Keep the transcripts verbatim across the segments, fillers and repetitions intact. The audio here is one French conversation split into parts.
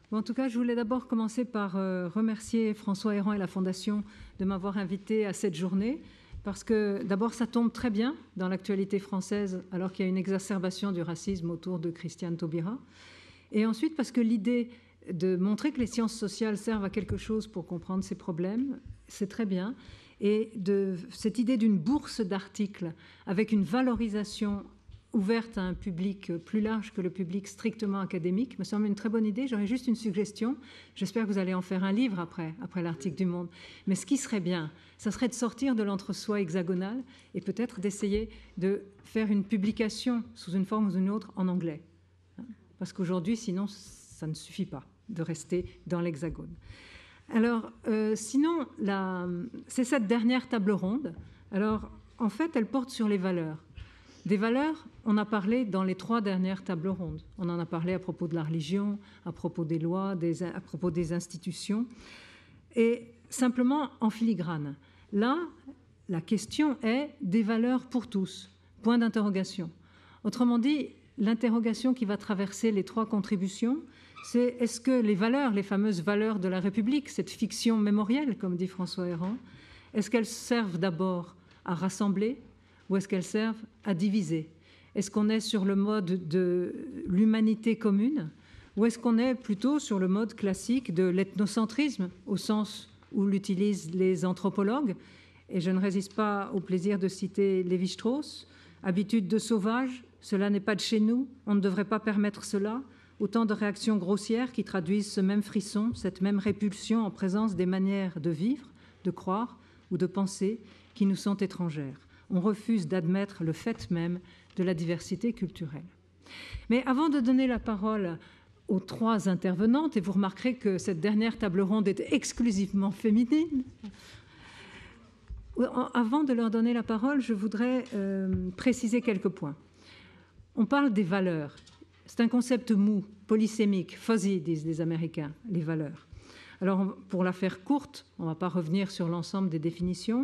Bon, en tout cas, je voulais d'abord commencer par euh, remercier François Héran et la Fondation de m'avoir invité à cette journée, parce que d'abord, ça tombe très bien dans l'actualité française, alors qu'il y a une exacerbation du racisme autour de Christiane Taubira. Et ensuite, parce que l'idée de montrer que les sciences sociales servent à quelque chose pour comprendre ces problèmes, c'est très bien. Et de cette idée d'une bourse d'articles avec une valorisation ouverte à un public plus large que le public strictement académique me semble une très bonne idée. J'aurais juste une suggestion. J'espère que vous allez en faire un livre après, après l'article du Monde. Mais ce qui serait bien, ça serait de sortir de l'entre-soi hexagonal et peut-être d'essayer de faire une publication sous une forme ou une autre en anglais. Parce qu'aujourd'hui, sinon, ça ne suffit pas de rester dans l'hexagone. Alors, euh, sinon, la, c'est cette dernière table ronde. Alors, en fait, elle porte sur les valeurs. Des valeurs, on a parlé dans les trois dernières tables rondes. On en a parlé à propos de la religion, à propos des lois, des, à propos des institutions. Et simplement en filigrane. Là, la question est des valeurs pour tous. Point d'interrogation. Autrement dit, l'interrogation qui va traverser les trois contributions, c'est est-ce que les valeurs, les fameuses valeurs de la République, cette fiction mémorielle, comme dit François Héran, est-ce qu'elles servent d'abord à rassembler ou est-ce qu'elles servent à diviser? Est-ce qu'on est sur le mode de l'humanité commune ou est-ce qu'on est plutôt sur le mode classique de l'ethnocentrisme au sens où l'utilisent les anthropologues? Et je ne résiste pas au plaisir de citer Lévi-Strauss, habitude de sauvage, cela n'est pas de chez nous, on ne devrait pas permettre cela. Autant de réactions grossières qui traduisent ce même frisson, cette même répulsion en présence des manières de vivre, de croire ou de penser qui nous sont étrangères. On refuse d'admettre le fait même de la diversité culturelle. Mais avant de donner la parole aux trois intervenantes, et vous remarquerez que cette dernière table ronde est exclusivement féminine, avant de leur donner la parole, je voudrais euh, préciser quelques points. On parle des valeurs. C'est un concept mou, polysémique, fuzzy, disent les Américains, les valeurs. Alors, pour la faire courte, on ne va pas revenir sur l'ensemble des définitions.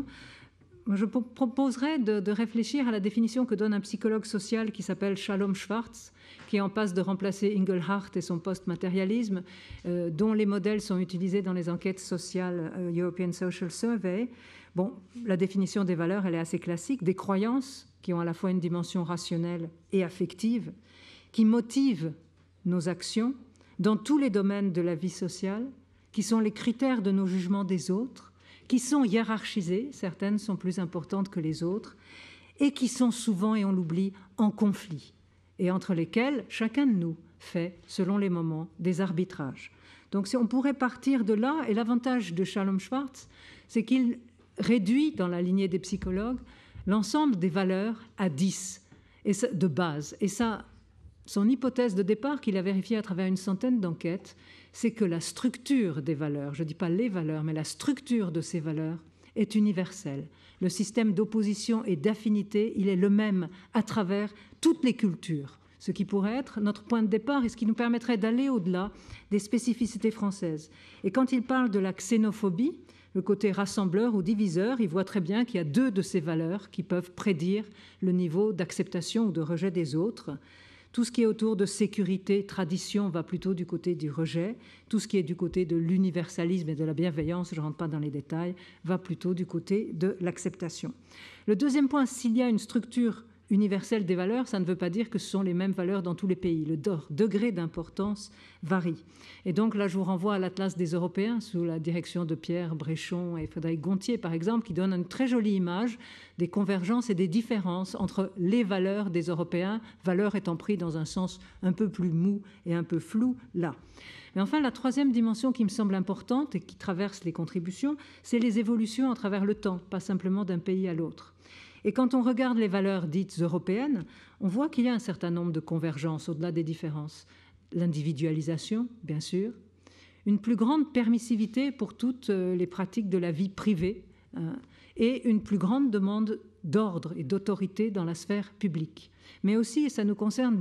Je proposerais de, de réfléchir à la définition que donne un psychologue social qui s'appelle Shalom Schwartz, qui est en passe de remplacer Engelhardt et son post-matérialisme, euh, dont les modèles sont utilisés dans les enquêtes sociales euh, European Social Survey. Bon, la définition des valeurs, elle est assez classique, des croyances qui ont à la fois une dimension rationnelle et affective, qui motivent nos actions dans tous les domaines de la vie sociale, qui sont les critères de nos jugements des autres, qui sont hiérarchisées, certaines sont plus importantes que les autres, et qui sont souvent, et on l'oublie, en conflit, et entre lesquelles chacun de nous fait, selon les moments, des arbitrages. Donc on pourrait partir de là, et l'avantage de Shalom Schwartz, c'est qu'il réduit, dans la lignée des psychologues, l'ensemble des valeurs à dix, et ça, de base. Et ça, son hypothèse de départ, qu'il a vérifiée à travers une centaine d'enquêtes, c'est que la structure des valeurs, je ne dis pas les valeurs, mais la structure de ces valeurs est universelle. Le système d'opposition et d'affinité, il est le même à travers toutes les cultures, ce qui pourrait être notre point de départ et ce qui nous permettrait d'aller au-delà des spécificités françaises. Et quand il parle de la xénophobie, le côté rassembleur ou diviseur, il voit très bien qu'il y a deux de ces valeurs qui peuvent prédire le niveau d'acceptation ou de rejet des autres. Tout ce qui est autour de sécurité, tradition, va plutôt du côté du rejet. Tout ce qui est du côté de l'universalisme et de la bienveillance, je ne rentre pas dans les détails, va plutôt du côté de l'acceptation. Le deuxième point, s'il y a une structure universelle des valeurs, ça ne veut pas dire que ce sont les mêmes valeurs dans tous les pays. Le degré d'importance varie. Et donc là, je vous renvoie à l'Atlas des Européens sous la direction de Pierre Bréchon et Frédéric Gontier, par exemple, qui donne une très jolie image des convergences et des différences entre les valeurs des Européens, valeurs étant prises dans un sens un peu plus mou et un peu flou là. Mais enfin, la troisième dimension qui me semble importante et qui traverse les contributions, c'est les évolutions à travers le temps, pas simplement d'un pays à l'autre. Et quand on regarde les valeurs dites européennes, on voit qu'il y a un certain nombre de convergences au-delà des différences. L'individualisation, bien sûr, une plus grande permissivité pour toutes les pratiques de la vie privée hein, et une plus grande demande d'ordre et d'autorité dans la sphère publique. Mais aussi, et ça nous concerne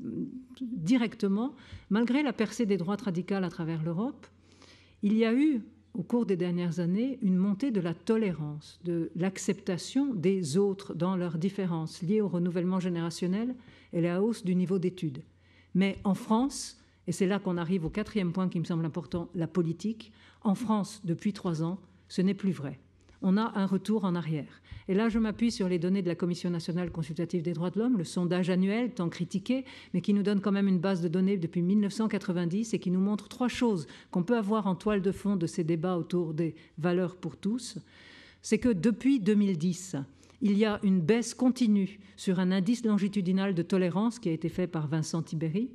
directement, malgré la percée des droites radicales à travers l'Europe, il y a eu au cours des dernières années, une montée de la tolérance, de l'acceptation des autres dans leurs différences liées au renouvellement générationnel et à la hausse du niveau d'études. Mais en France, Et c'est là qu'on arrive au quatrième point qui me semble important, la politique. En France, depuis trois ans, ce n'est plus vrai. On a un retour en arrière. Et là, je m'appuie sur les données de la Commission nationale consultative des droits de l'homme, le sondage annuel tant critiqué, mais qui nous donne quand même une base de données depuis mille neuf cent quatre-vingt-dix et qui nous montre trois choses qu'on peut avoir en toile de fond de ces débats autour des valeurs pour tous. C'est que depuis deux mille dix, il y a une baisse continue sur un indice longitudinal de tolérance qui a été fait par Vincent Tibéry,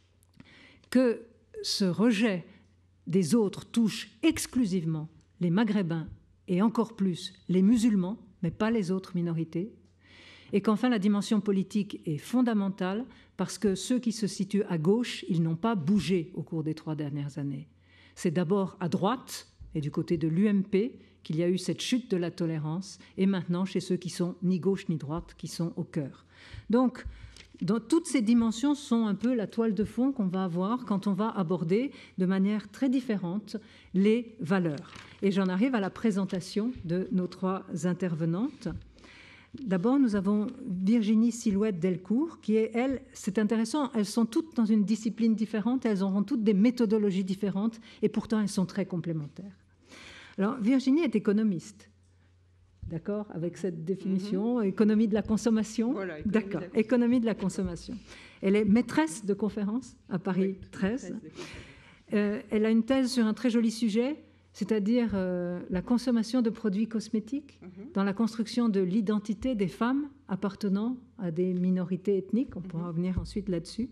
que ce rejet des autres touche exclusivement les Maghrébins et encore plus les musulmans, mais pas les autres minorités, et qu'enfin la dimension politique est fondamentale parce que ceux qui se situent à gauche, ils n'ont pas bougé au cours des trois dernières années. C'est d'abord à droite et du côté de l'U M P qu'il y a eu cette chute de la tolérance, et maintenant chez ceux qui sont ni gauche ni droite, qui sont au cœur. Donc, dans toutes ces dimensions sont un peu la toile de fond qu'on va avoir quand on va aborder de manière très différente les valeurs. Et j'en arrive à la présentation de nos trois intervenantes. D'abord, nous avons Virginie Silhouette-Delcourt, qui est, elle, c'est intéressant, elles sont toutes dans une discipline différente, elles auront toutes des méthodologies différentes, et pourtant elles sont très complémentaires. Alors, Virginie est économiste. D'accord, avec cette définition, mm-hmm. économie de la consommation. Voilà, d'accord, économie de la consommation. Elle est maîtresse de conférences à Paris oui, treize. Euh, elle a une thèse sur un très joli sujet, c'est-à-dire euh, la consommation de produits cosmétiques mm-hmm. dans la construction de l'identité des femmes appartenant à des minorités ethniques. On mm-hmm. pourra revenir ensuite là-dessus.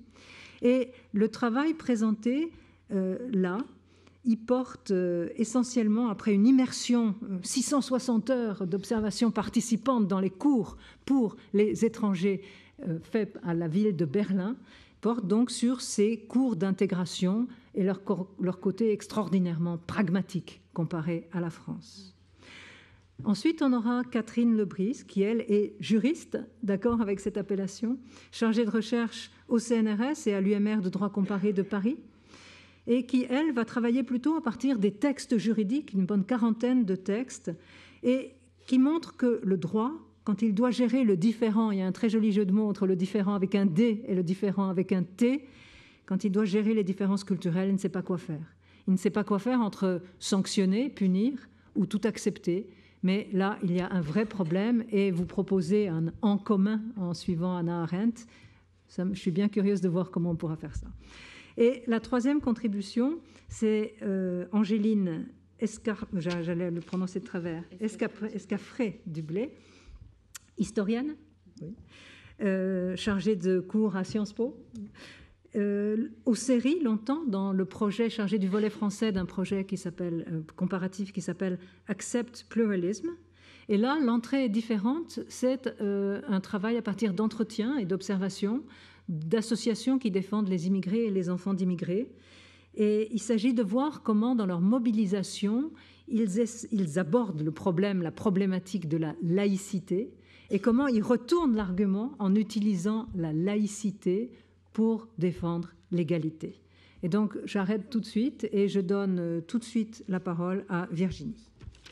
Et le travail présenté euh, là, il porte euh, essentiellement, après une immersion, euh, six cent soixante heures d'observation participante dans les cours pour les étrangers euh, faits à la ville de Berlin, porte donc sur ces cours d'intégration et leur, leur côté extraordinairement pragmatique comparé à la France. Ensuite, on aura Catherine Lebris, qui, elle, est juriste, d'accord avec cette appellation, chargée de recherche au C N R S et à l'U M R de droit comparé de Paris, et qui, elle, va travailler plutôt à partir des textes juridiques, une bonne quarantaine de textes, et qui montre que le droit, quand il doit gérer le différent, il y a un très joli jeu de mots entre le différent avec un D et le différent avec un T, quand il doit gérer les différences culturelles, il ne sait pas quoi faire. Il ne sait pas quoi faire entre sanctionner, punir ou tout accepter, mais là, il y a un vrai problème, et vous proposez un « en commun » en suivant Hannah Arendt. Ça, je suis bien curieuse de voir comment on pourra faire ça. Et la troisième contribution, c'est euh, Angéline Escar... j'allais le prononcer de travers, Escafré-Dublé, historienne, oui. euh, chargée de cours à Sciences Po, euh, au C E R I longtemps, dans le projet chargé du volet français d'un projet qui s'appelle, euh, comparatif qui s'appelle Accept Pluralism. Et là, l'entrée est différente, c'est euh, un travail à partir d'entretiens et d'observations d'associations qui défendent les immigrés et les enfants d'immigrés. Et il s'agit de voir comment, dans leur mobilisation, ils, ils abordent le problème, la problématique de la laïcité, et comment ils retournent l'argument en utilisant la laïcité pour défendre l'égalité. Et donc, j'arrête tout de suite et je donne tout de suite la parole à Virginie.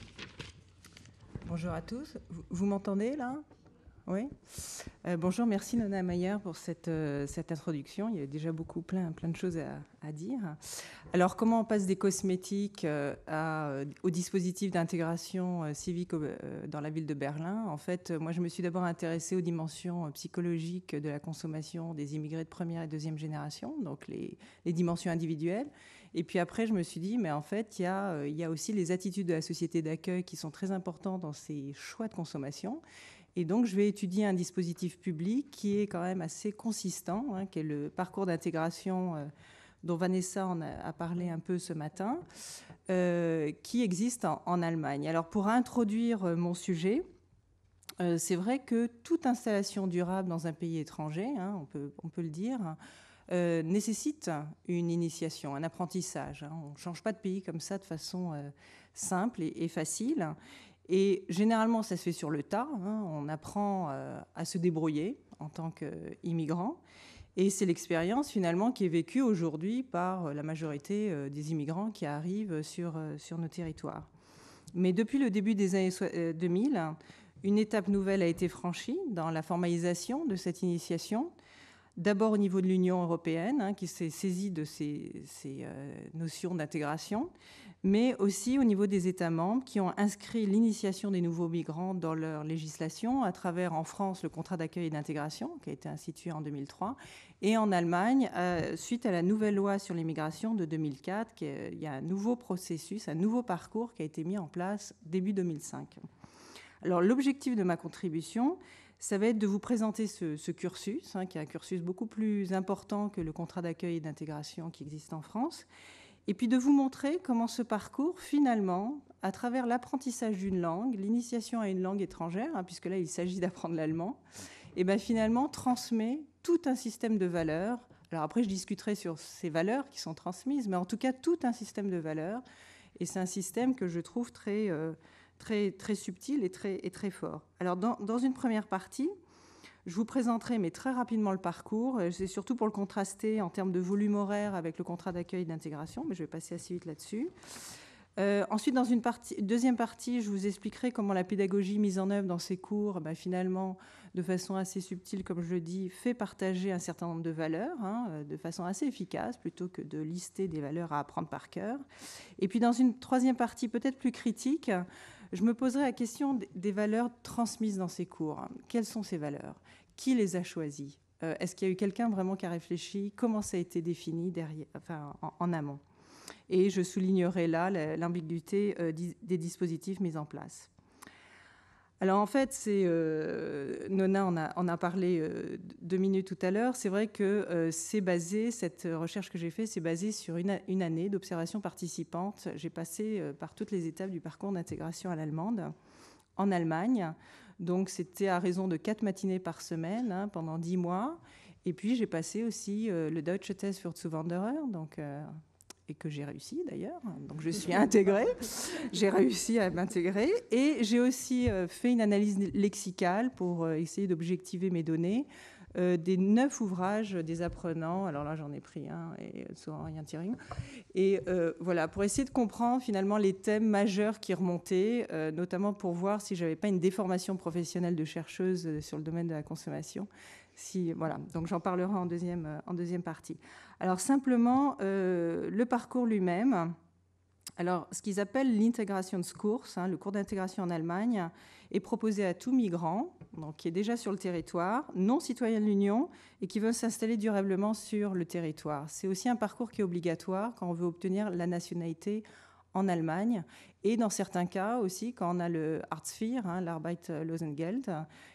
Bonjour à tous. Vous, vous m'entendez, là ? Oui. Euh, bonjour, merci Nona Mayer pour cette, euh, cette introduction. Il y a déjà beaucoup, plein, plein de choses à, à dire. Alors, comment on passe des cosmétiques euh, à, euh, au dispositif d'intégration euh, civique euh, dans la ville de Berlin ? En fait, moi, je me suis d'abord intéressée aux dimensions euh, psychologiques de la consommation des immigrés de première et deuxième génération, donc les, les dimensions individuelles. Et puis après, je me suis dit, mais en fait, il y a, euh, il y a aussi les attitudes de la société d'accueil qui sont très importantes dans ces choix de consommation. Et donc, je vais étudier un dispositif public qui est quand même assez consistant, hein, qui est le parcours d'intégration euh, dont Vanessa en a, a parlé un peu ce matin, euh, qui existe en, en Allemagne. Alors, pour introduire euh, mon sujet, euh, c'est vrai que toute installation durable dans un pays étranger, hein, on peut, on peut le dire, euh, nécessite une initiation, un apprentissage. Hein. On ne change pas de pays comme ça de façon euh, simple et, et facile. Et généralement, ça se fait sur le tas. Hein. On apprend euh, à se débrouiller en tant qu'immigrant. Et c'est l'expérience, finalement, qui est vécue aujourd'hui par la majorité euh, des immigrants qui arrivent sur, euh, sur nos territoires. Mais depuis le début des années deux mille, une étape nouvelle a été franchie dans la formalisation de cette initiation. D'abord au niveau de l'Union européenne, hein, qui s'est saisie de ces, ces euh, notions d'intégration, mais aussi au niveau des États membres qui ont inscrit l'initiation des nouveaux migrants dans leur législation à travers, en France, le contrat d'accueil et d'intégration qui a été institué en deux mille trois, et en Allemagne, euh, suite à la nouvelle loi sur l'immigration de deux mille quatre, qui est, il y a un nouveau processus, un nouveau parcours qui a été mis en place début deux mille cinq. Alors l'objectif de ma contribution, ça va être de vous présenter ce, ce cursus, hein, qui est un cursus beaucoup plus important que le contrat d'accueil et d'intégration qui existe en France, et puis de vous montrer comment ce parcours, finalement, à travers l'apprentissage d'une langue, l'initiation à une langue étrangère, hein, puisque là, il s'agit d'apprendre l'allemand, et bien finalement transmet tout un système de valeurs. Alors après, je discuterai sur ces valeurs qui sont transmises, mais en tout cas, tout un système de valeurs. Et c'est un système que je trouve très, euh, très, très subtil et très, et très fort. Alors, dans, dans une première partie, je vous présenterai, mais très rapidement, le parcours. C'est surtout pour le contraster en termes de volume horaire avec le contrat d'accueil et d'intégration, mais je vais passer assez vite là-dessus. Euh, ensuite, dans une partie, deuxième partie, je vous expliquerai comment la pédagogie mise en œuvre dans ces cours, ben, finalement, de façon assez subtile, comme je le dis, fait partager un certain nombre de valeurs, hein, de façon assez efficace, plutôt que de lister des valeurs à apprendre par cœur. Et puis, dans une troisième partie, peut-être plus critique, je me poserai la question des valeurs transmises dans ces cours. Quelles sont ces valeurs ? Qui les a choisies ? euh, Est-ce qu'il y a eu quelqu'un vraiment qui a réfléchi ? Comment ça a été défini derrière, enfin, en, en amont ? Et je soulignerai là l'ambiguïté euh, des dispositifs mis en place. Alors en fait, c'est, euh, Nona en a, en a parlé euh, deux minutes tout à l'heure. C'est vrai que euh, c'est basé, cette recherche que j'ai faite, c'est basé sur une, une année d'observation participante. J'ai passé euh, par toutes les étapes du parcours d'intégration à l'allemande en Allemagne. Donc c'était à raison de quatre matinées par semaine, hein, pendant dix mois. Et puis j'ai passé aussi euh, le Deutsche Test für Zuwanderer, donc... Euh, et que j'ai réussi d'ailleurs, donc je suis intégrée, j'ai réussi à m'intégrer, et j'ai aussi fait une analyse lexicale pour essayer d'objectiver mes données, euh, des neuf ouvrages des apprenants, alors là j'en ai pris un, et souvent rien tiré, et euh, voilà, pour essayer de comprendre finalement les thèmes majeurs qui remontaient, euh, notamment pour voir si j'avais pas une déformation professionnelle de chercheuse sur le domaine de la consommation. Si, voilà, donc j'en parlerai en deuxième, en deuxième partie. Alors simplement, euh, le parcours lui-même, alors ce qu'ils appellent l'Integrationskurs, hein, le cours d'intégration en Allemagne, est proposé à tout migrant, donc qui est déjà sur le territoire, non citoyen de l'Union et qui veut s'installer durablement sur le territoire. C'est aussi un parcours qui est obligatoire quand on veut obtenir la nationalité en Allemagne, et dans certains cas aussi quand on a le Hartz vier, hein, l'Arbeitslosengeld,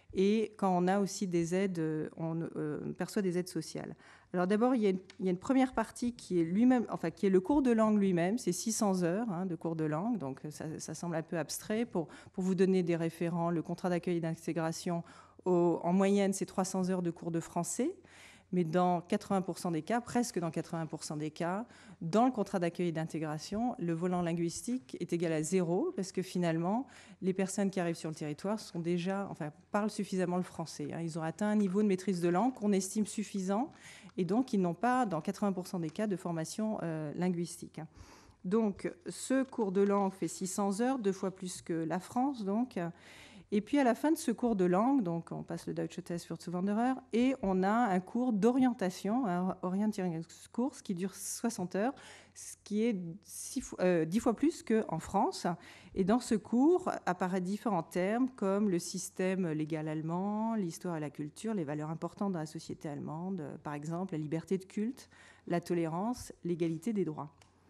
et quand on a aussi des aides, on euh, perçoit des aides sociales. Alors d'abord, il y a une, il y a une première partie qui est lui-même, enfin qui est le cours de langue lui-même, c'est six cents heures, hein, de cours de langue, donc ça, ça semble un peu abstrait. Pour, pour vous donner des référents, le contrat d'accueil et d'intégration, au, en moyenne, c'est trois cents heures de cours de français. Mais dans quatre-vingts pour cent des cas, presque dans quatre-vingts pour cent des cas, dans le contrat d'accueil et d'intégration, le volant linguistique est égal à zéro, parce que finalement, les personnes qui arrivent sur le territoire sont déjà, enfin, parlent suffisamment le français, hein. Ils ont atteint un niveau de maîtrise de langue qu'on estime suffisant, et donc ils n'ont pas, dans quatre-vingts pour cent des cas, de formation euh, linguistique. Donc, ce cours de langue fait six cents heures, deux fois plus que la France, donc. Et puis, à la fin de ce cours de langue, donc on passe le Deutsche Test für Zuwanderer, et on a un cours d'orientation, un Orientierungskurs, qui dure soixante heures, ce qui est six fois, euh, dix fois plus qu'en France. Et dans ce cours apparaissent différents termes comme le système légal allemand, l'histoire et la culture, les valeurs importantes dans la société allemande, par exemple la liberté de culte, la tolérance, l'égalité des droits.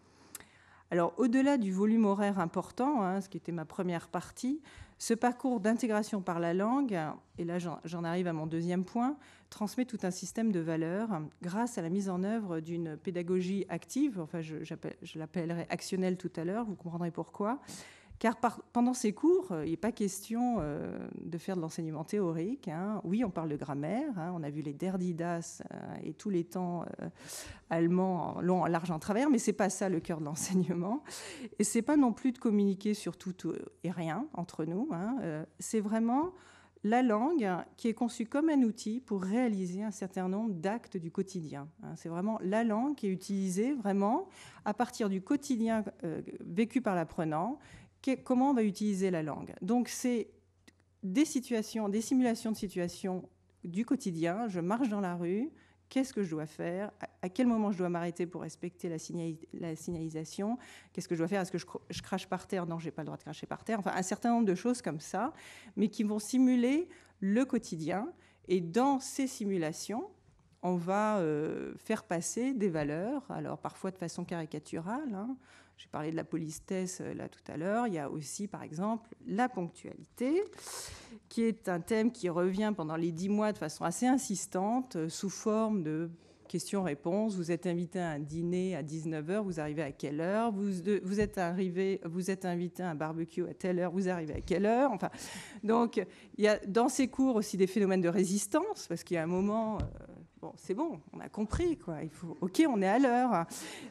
Alors, au-delà du volume horaire important, hein, ce qui était ma première partie, ce parcours d'intégration par la langue, et là j'en arrive à mon deuxième point, transmet tout un système de valeurs grâce à la mise en œuvre d'une pédagogie active, enfin je, je l'appellerai actionnelle tout à l'heure, vous comprendrez pourquoi, car par, pendant ces cours, il n'est pas question euh, de faire de l'enseignement théorique, hein. Oui, on parle de grammaire, hein, on a vu les Der, die, das euh, et tous les temps euh, allemands en long, en large, en travers, mais ce n'est pas ça le cœur de l'enseignement. Et ce n'est pas non plus de communiquer sur tout et rien entre nous, hein. euh, c'est vraiment la langue qui est conçue comme un outil pour réaliser un certain nombre d'actes du quotidien, hein. C'est vraiment la langue qui est utilisée vraiment à partir du quotidien euh, vécu par l'apprenant. Comment on va utiliser la langue. Donc, c'est des situations, des simulations de situations du quotidien. Je marche dans la rue. Qu'est-ce que je dois faire? À quel moment je dois m'arrêter pour respecter la, signali la signalisation? Qu'est-ce que je dois faire? Est-ce que je, je crache par terre? Non, je n'ai pas le droit de cracher par terre. Enfin, un certain nombre de choses comme ça, mais qui vont simuler le quotidien. Et dans ces simulations, on va euh, faire passer des valeurs, alors parfois de façon caricaturale. Hein. J'ai parlé de la politesse là tout à l'heure. Il y a aussi, par exemple, la ponctualité, qui est un thème qui revient pendant les dix mois de façon assez insistante, euh, sous forme de questions-réponses. Vous êtes invité à un dîner à dix-neuf heures, vous arrivez à quelle heure? Vous, de, vous, êtes arrivé, vous êtes invité à un barbecue à telle heure, vous arrivez à quelle heure? Enfin, donc, il y a dans ces cours aussi des phénomènes de résistance, parce qu'il y a un moment... Euh, Bon, c'est bon, on a compris, quoi. Il faut, ok, on est à l'heure.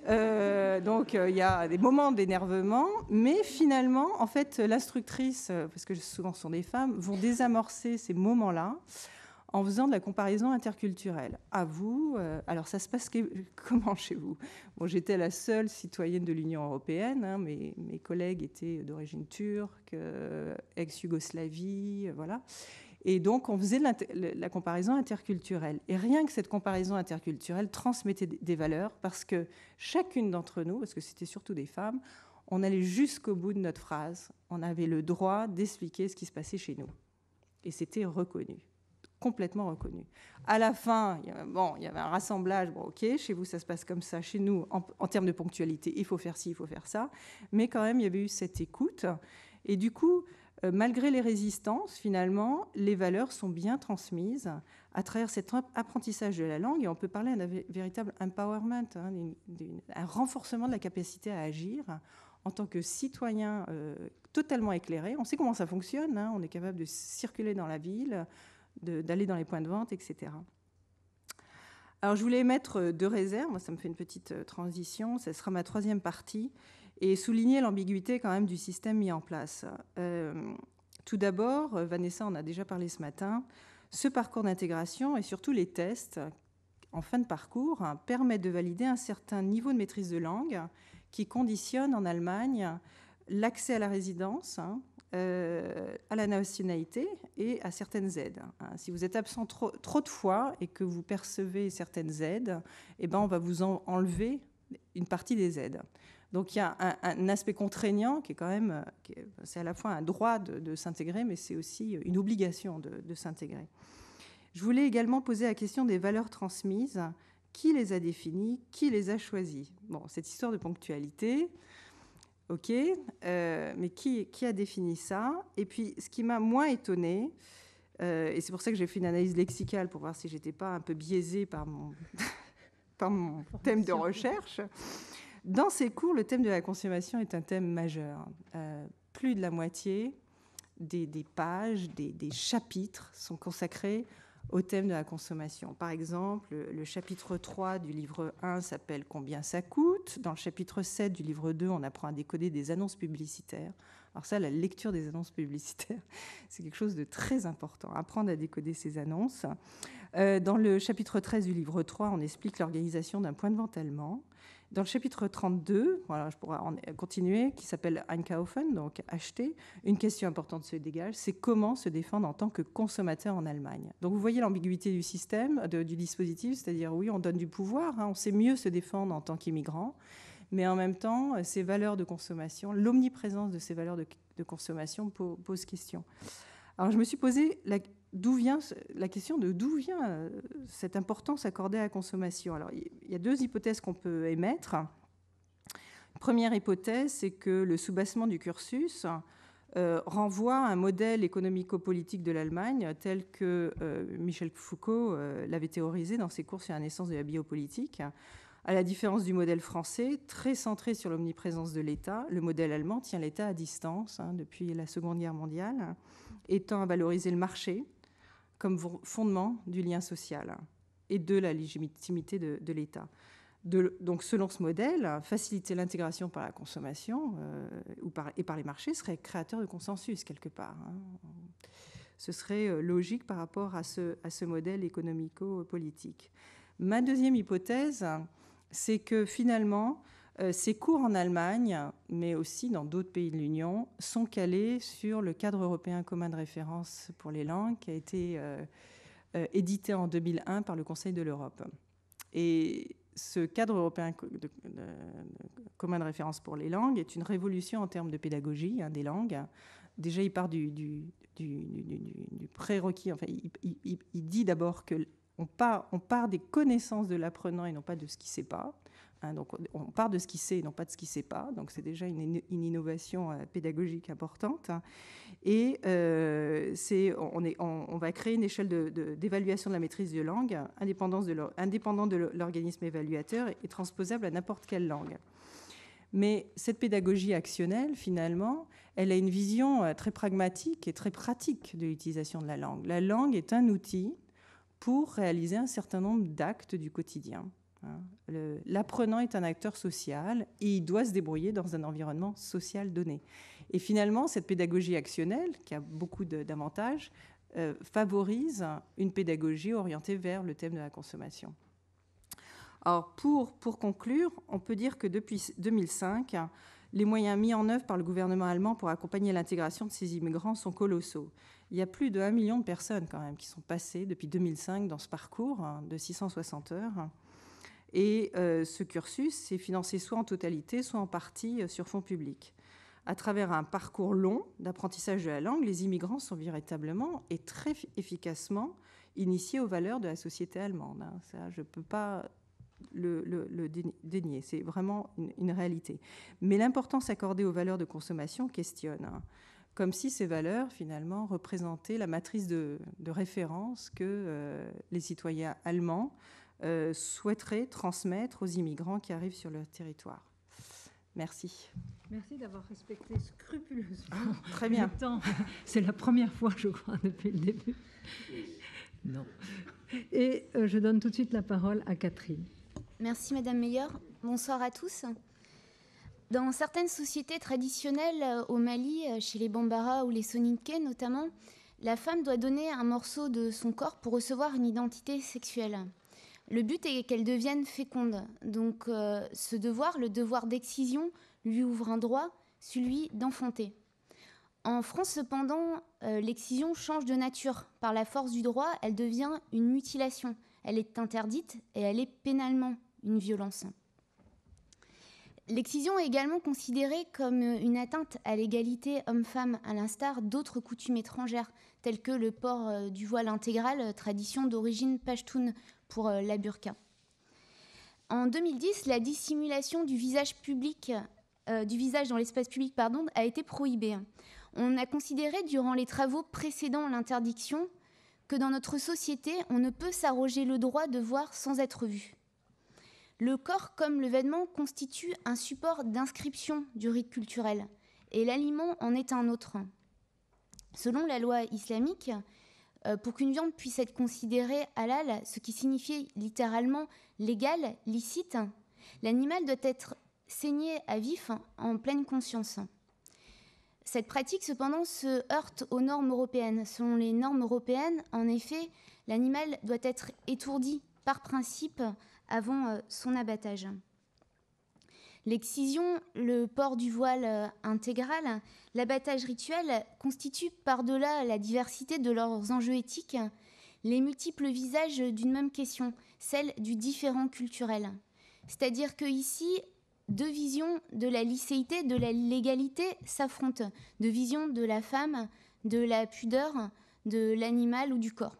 Euh, donc, euh, il y a des moments d'énervement, mais finalement, en fait, l'instructrice, parce que souvent ce sont des femmes, vont désamorcer ces moments-là en faisant de la comparaison interculturelle. À vous, euh, alors ça se passe que, comment chez vous? Bon, j'étais la seule citoyenne de l'Union européenne, hein, mes, mes collègues étaient d'origine turque, euh, ex-Yougoslavie, euh, voilà. Et donc, on faisait de la comparaison interculturelle. Et rien que cette comparaison interculturelle transmettait des valeurs, parce que chacune d'entre nous, parce que c'était surtout des femmes, on allait jusqu'au bout de notre phrase. On avait le droit d'expliquer ce qui se passait chez nous. Et c'était reconnu, complètement reconnu. À la fin, il y avait, bon, il y avait un rassemblage. Bon, OK, chez vous, ça se passe comme ça. Chez nous, en, en termes de ponctualité, il faut faire ci, il faut faire ça. Mais quand même, il y avait eu cette écoute. Et du coup... Malgré les résistances, finalement, les valeurs sont bien transmises à travers cet apprentissage de la langue. Et on peut parler d'un véritable empowerment, hein, un renforcement de la capacité à agir en tant que citoyen euh, totalement éclairé. On sait comment ça fonctionne. Hein, on est capable de circuler dans la ville, d'aller dans les points de vente, et cetera. Alors, je voulais émettre deux réserves. Moi, ça me fait une petite transition. Ce sera ma troisième partie. Et souligner l'ambiguïté quand même du système mis en place. Euh, tout d'abord, Vanessa en a déjà parlé ce matin, ce parcours d'intégration et surtout les tests en fin de parcours hein, permettent de valider un certain niveau de maîtrise de langue qui conditionne en Allemagne l'accès à la résidence, hein, euh, à la nationalité et à certaines aides. Hein. Si vous êtes absent trop, trop de fois et que vous percevez certaines aides, eh ben, on va vous en enlever une partie des aides. Donc il y a un, un aspect contraignant qui est quand même, c'est à la fois un droit de, de s'intégrer, mais c'est aussi une obligation de, de s'intégrer. Je voulais également poser la question des valeurs transmises. Qui les a définies? Qui les a choisies? Bon, cette histoire de ponctualité, ok, euh, mais qui, qui a défini ça? Et puis, ce qui m'a moins étonnée, euh, et c'est pour ça que j'ai fait une analyse lexicale pour voir si j'étais pas un peu biaisée par mon, par mon thème de recherche. Dans ces cours, le thème de la consommation est un thème majeur. Euh, plus de la moitié des, des pages, des, des chapitres sont consacrés au thème de la consommation. Par exemple, le, le chapitre trois du livre un s'appelle « Combien ça coûte ?» Dans le chapitre sept du livre deux, on apprend à décoder des annonces publicitaires. Alors ça, la lecture des annonces publicitaires, c'est quelque chose de très important, apprendre à décoder ces annonces. Euh, dans le chapitre treize du livre trois, on explique l'organisation d'un point de vente allemand. Dans le chapitre trente-deux, voilà, je pourrais en continuer, qui s'appelle Einkaufen, donc acheter, une question importante se dégage, c'est comment se défendre en tant que consommateur en Allemagne. Donc vous voyez l'ambiguïté du système, de, du dispositif, c'est-à-dire oui, on donne du pouvoir, hein, on sait mieux se défendre en tant qu'immigrant, mais en même temps, ces valeurs de consommation, l'omniprésence de ces valeurs de, de consommation pose question. Alors je me suis posé la, d'où vient, la question de d'où vient cette importance accordée à la consommation. Alors il y a deux hypothèses qu'on peut émettre. Première hypothèse, c'est que le soubassement du cursus euh, renvoie à un modèle économico-politique de l'Allemagne tel que euh, Michel Foucault euh, l'avait théorisé dans ses cours sur la naissance de la biopolitique. À la différence du modèle français, très centré sur l'omniprésence de l'État, le modèle allemand tient l'État à distance hein, depuis la Seconde Guerre mondiale, étant à valoriser le marché comme fondement du lien social et de la légitimité de, de l'État. De, donc, selon ce modèle, faciliter l'intégration par la consommation euh, ou par, et par les marchés serait créateur de consensus, quelque part. Hein. Ce serait logique par rapport à ce, à ce modèle économico-politique. Ma deuxième hypothèse, c'est que finalement, euh, ces cours en Allemagne, mais aussi dans d'autres pays de l'Union, sont calés sur le cadre européen commun de référence pour les langues qui a été euh, euh, édité en deux mille un par le Conseil de l'Europe. Et ce cadre européen de, de, de, commun de référence pour les langues est une révolution en termes de pédagogie hein, des langues. Déjà, il part du, du, du, du, du prérequis. Enfin, il, il, il dit d'abord qu'on part, on part des connaissances de l'apprenant et non pas de ce qu'il ne sait pas. Hein, donc, on part de ce qu'il sait et non pas de ce qu'il ne sait pas. Donc, c'est déjà une, une innovation euh, pédagogique importante. Et euh, c'est, on, est, on, on va créer une échelle de, de, d'évaluation de la maîtrise de langue indépendante de, indépendant de l'organisme évaluateur et, et transposable à n'importe quelle langue. Mais cette pédagogie actionnelle, finalement, elle a une vision très pragmatique et très pratique de l'utilisation de la langue. La langue est un outil pour réaliser un certain nombre d'actes du quotidien. L'apprenant est un acteur social et il doit se débrouiller dans un environnement social donné. Et finalement, cette pédagogie actionnelle, qui a beaucoup d'avantages, euh, favorise une pédagogie orientée vers le thème de la consommation. Alors, pour, pour conclure, on peut dire que depuis deux mille cinq, les moyens mis en œuvre par le gouvernement allemand pour accompagner l'intégration de ces immigrants sont colossaux. Il y a plus de un million de personnes quand même qui sont passées depuis deux mille cinq dans ce parcours hein, de six cent soixante heures. Et euh, ce cursus est financé soit en totalité, soit en partie euh, sur fonds publics. À travers un parcours long d'apprentissage de la langue, les immigrants sont véritablement et très efficacement initiés aux valeurs de la société allemande. Hein. Ça, je ne peux pas le, le, le dénier. C'est vraiment une, une réalité. Mais l'importance accordée aux valeurs de consommation questionne. Hein. Comme si ces valeurs, finalement, représentaient la matrice de, de référence que euh, les citoyens allemands Euh, souhaiterait transmettre aux immigrants qui arrivent sur leur territoire. Merci. Merci d'avoir respecté scrupuleusement ah, très bien. le temps. C'est la première fois, je crois, depuis le début. Non. Et euh, je donne tout de suite la parole à Catherine. Merci, Madame Meyer. Bonsoir à tous. Dans certaines sociétés traditionnelles, au Mali, chez les Bambara ou les Soninké notamment, la femme doit donner un morceau de son corps pour recevoir une identité sexuelle. Le but est qu'elle devienne féconde. Donc euh, ce devoir, le devoir d'excision, lui ouvre un droit, celui d'enfanter. En France, cependant, euh, l'excision change de nature. Par la force du droit, elle devient une mutilation. Elle est interdite et elle est pénalement une violence. L'excision est également considérée comme une atteinte à l'égalité homme-femme, à l'instar d'autres coutumes étrangères, telles que le port du voile intégral, tradition d'origine pachtoune pour la burqa. En deux mille dix, la dissimulation du visage, public, euh, du visage dans l'espace public pardon, a été prohibée. On a considéré durant les travaux précédant l'interdiction que dans notre société, on ne peut s'arroger le droit de voir sans être vu. Le corps, comme le vêtement, constitue un support d'inscription du rite culturel, et l'aliment en est un autre. Selon la loi islamique, pour qu'une viande puisse être considérée halal, ce qui signifie littéralement légal, licite, l'animal doit être saigné à vif en pleine conscience. Cette pratique, cependant, se heurte aux normes européennes. Selon les normes européennes, en effet, l'animal doit être étourdi par principe avant son abattage. L'excision, le port du voile intégral, l'abattage rituel constituent par-delà la diversité de leurs enjeux éthiques les multiples visages d'une même question, celle du différent culturel. C'est-à-dire qu'ici, deux visions de la licéité, de la légalité s'affrontent, deux visions de la femme, de la pudeur, de l'animal ou du corps.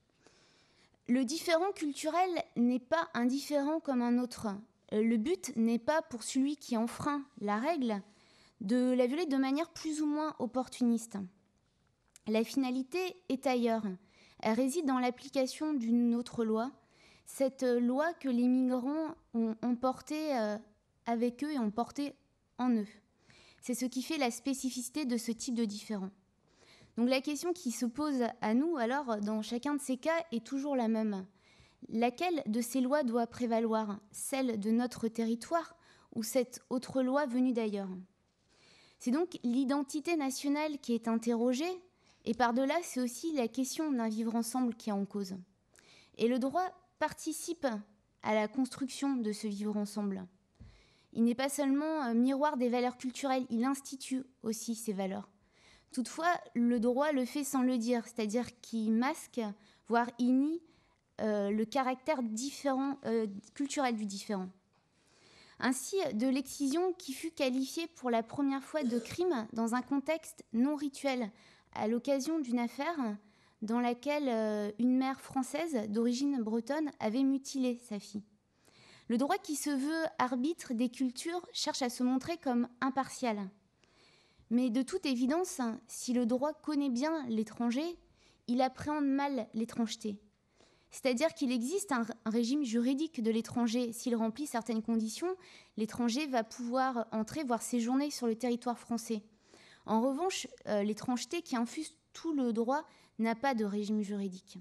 Le différent culturel n'est pas indifférent comme un autre. Le but n'est pas pour celui qui enfreint la règle de la violer de manière plus ou moins opportuniste. La finalité est ailleurs. Elle réside dans l'application d'une autre loi, cette loi que les migrants ont, ont portée avec eux et ont portée en eux. C'est ce qui fait la spécificité de ce type de différent. Donc la question qui se pose à nous, alors, dans chacun de ces cas, est toujours la même. Laquelle de ces lois doit prévaloir, celle de notre territoire ou cette autre loi venue d'ailleurs? C'est donc l'identité nationale qui est interrogée, et par-delà, c'est aussi la question d'un vivre ensemble qui est en cause. Et le droit participe à la construction de ce vivre ensemble. Il n'est pas seulement un miroir des valeurs culturelles, il institue aussi ces valeurs. Toutefois, le droit le fait sans le dire, c'est-à-dire qu'il masque, voire il nie euh, le caractère différent, euh, culturel du différent. Ainsi, de l'excision qui fut qualifiée pour la première fois de crime dans un contexte non rituel à l'occasion d'une affaire dans laquelle euh, une mère française d'origine bretonne avait mutilé sa fille. Le droit qui se veut arbitre des cultures cherche à se montrer comme impartial. Mais de toute évidence, si le droit connaît bien l'étranger, il appréhende mal l'étrangeté. C'est-à-dire qu'il existe un, un régime juridique de l'étranger. S'il remplit certaines conditions, l'étranger va pouvoir entrer, voire séjourner sur le territoire français. En revanche, euh, l'étrangeté qui infuse tout le droit n'a pas de régime juridique.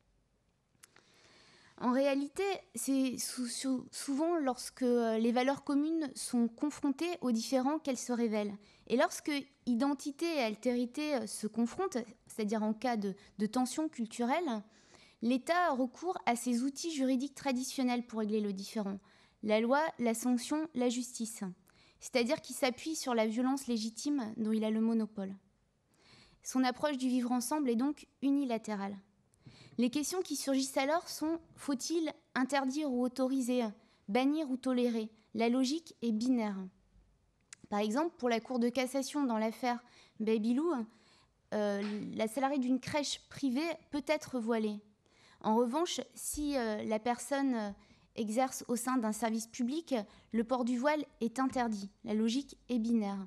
En réalité, c'est sou- sou- souvent lorsque les valeurs communes sont confrontées aux différends qu'elles se révèlent. Et lorsque identité et altérité se confrontent, c'est-à-dire en cas de, de tension culturelle, l'État recourt à ses outils juridiques traditionnels pour régler le différend. La loi, la sanction, la justice. C'est-à-dire qu'il s'appuie sur la violence légitime dont il a le monopole. Son approche du vivre ensemble est donc unilatérale. Les questions qui surgissent alors sont « faut-il interdire ou autoriser, bannir ou tolérer ?» La logique est binaire. Par exemple, pour la Cour de cassation dans l'affaire Babylou, euh, la salariée d'une crèche privée peut être voilée. En revanche, si euh, la personne euh, exerce au sein d'un service public, le port du voile est interdit. La logique est binaire.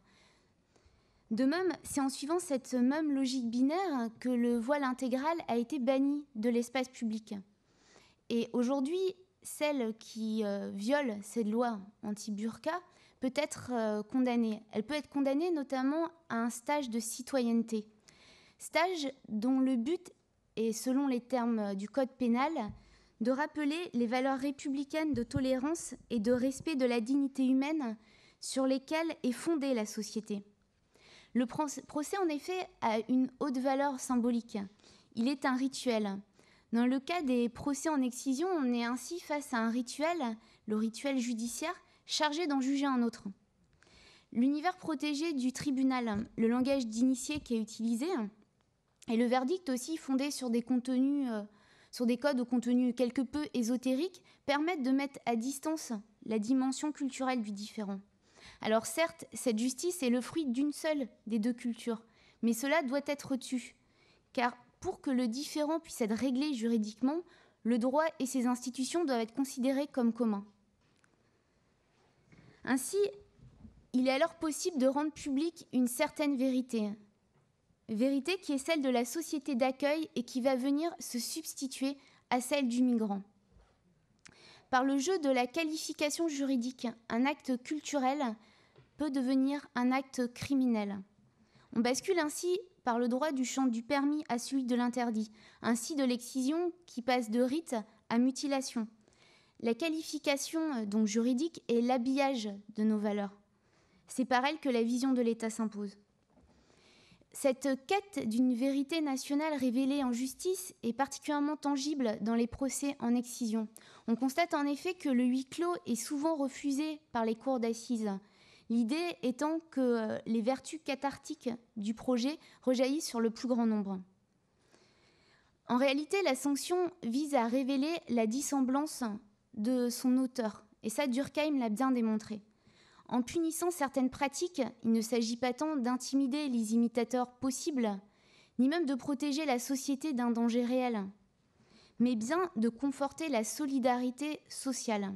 De même, c'est en suivant cette même logique binaire que le voile intégral a été banni de l'espace public. Et aujourd'hui, celle qui euh, viole cette loi anti-burqa peut être euh, condamnée. Elle peut être condamnée notamment à un stage de citoyenneté. Stage dont le but est, selon les termes du code pénal, de rappeler les valeurs républicaines de tolérance et de respect de la dignité humaine sur lesquelles est fondée la société. Le procès, en effet, a une haute valeur symbolique. Il est un rituel. Dans le cas des procès en excision, on est ainsi face à un rituel, le rituel judiciaire, chargé d'en juger un autre. L'univers protégé du tribunal, le langage d'initié qui est utilisé, et le verdict aussi fondé sur des contenus, euh, sur des codes au contenu quelque peu ésotérique, permettent de mettre à distance la dimension culturelle du différent. Alors certes, cette justice est le fruit d'une seule des deux cultures, mais cela doit être tu, car pour que le différent puisse être réglé juridiquement, le droit et ses institutions doivent être considérés comme communs. Ainsi, il est alors possible de rendre publique une certaine vérité, vérité qui est celle de la société d'accueil et qui va venir se substituer à celle du migrant. Par le jeu de la qualification juridique, un acte culturel peut devenir un acte criminel. On bascule ainsi par le droit du champ du permis à celui de l'interdit, ainsi de l'excision qui passe de rite à mutilation. La qualification donc juridique est l'habillage de nos valeurs. C'est par elle que la vision de l'État s'impose. Cette quête d'une vérité nationale révélée en justice est particulièrement tangible dans les procès en excision. On constate en effet que le huis clos est souvent refusé par les cours d'assises. L'idée étant que les vertus cathartiques du projet rejaillissent sur le plus grand nombre. En réalité, la sanction vise à révéler la dissemblance de son auteur, et ça, Durkheim l'a bien démontré. En punissant certaines pratiques, il ne s'agit pas tant d'intimider les imitateurs possibles, ni même de protéger la société d'un danger réel, mais bien de conforter la solidarité sociale,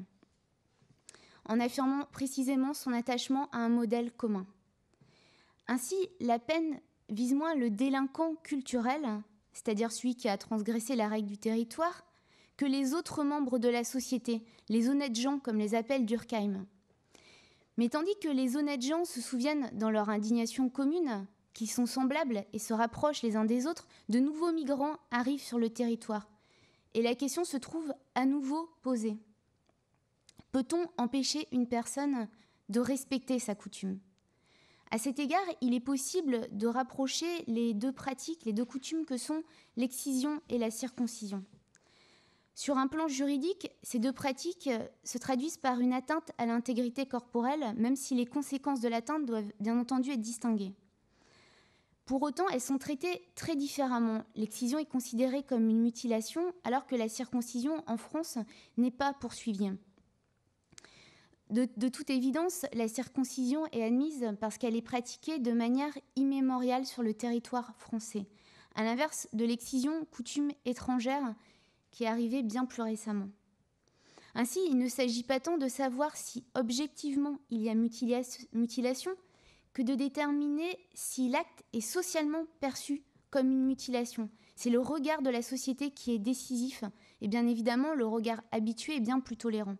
en affirmant précisément son attachement à un modèle commun. Ainsi, la peine vise moins le délinquant culturel, c'est-à-dire celui qui a transgressé la règle du territoire, que les autres membres de la société, les honnêtes gens, comme les appelle Durkheim. Mais tandis que les honnêtes gens se souviennent dans leur indignation commune qu'ils sont semblables et se rapprochent les uns des autres, de nouveaux migrants arrivent sur le territoire. Et la question se trouve à nouveau posée. Peut-on empêcher une personne de respecter sa coutume ? À cet égard, il est possible de rapprocher les deux pratiques, les deux coutumes que sont l'excision et la circoncision. Sur un plan juridique, ces deux pratiques se traduisent par une atteinte à l'intégrité corporelle, même si les conséquences de l'atteinte doivent bien entendu être distinguées. Pour autant, elles sont traitées très différemment. L'excision est considérée comme une mutilation, alors que la circoncision en France n'est pas poursuivie. De, de toute évidence, la circoncision est admise parce qu'elle est pratiquée de manière immémoriale sur le territoire français, à l'inverse de l'excision, coutume étrangère, qui est arrivée bien plus récemment. Ainsi, il ne s'agit pas tant de savoir si objectivement il y a mutilation, que de déterminer si l'acte est socialement perçu comme une mutilation. C'est le regard de la société qui est décisif, et bien évidemment, le regard habitué est bien plus tolérant.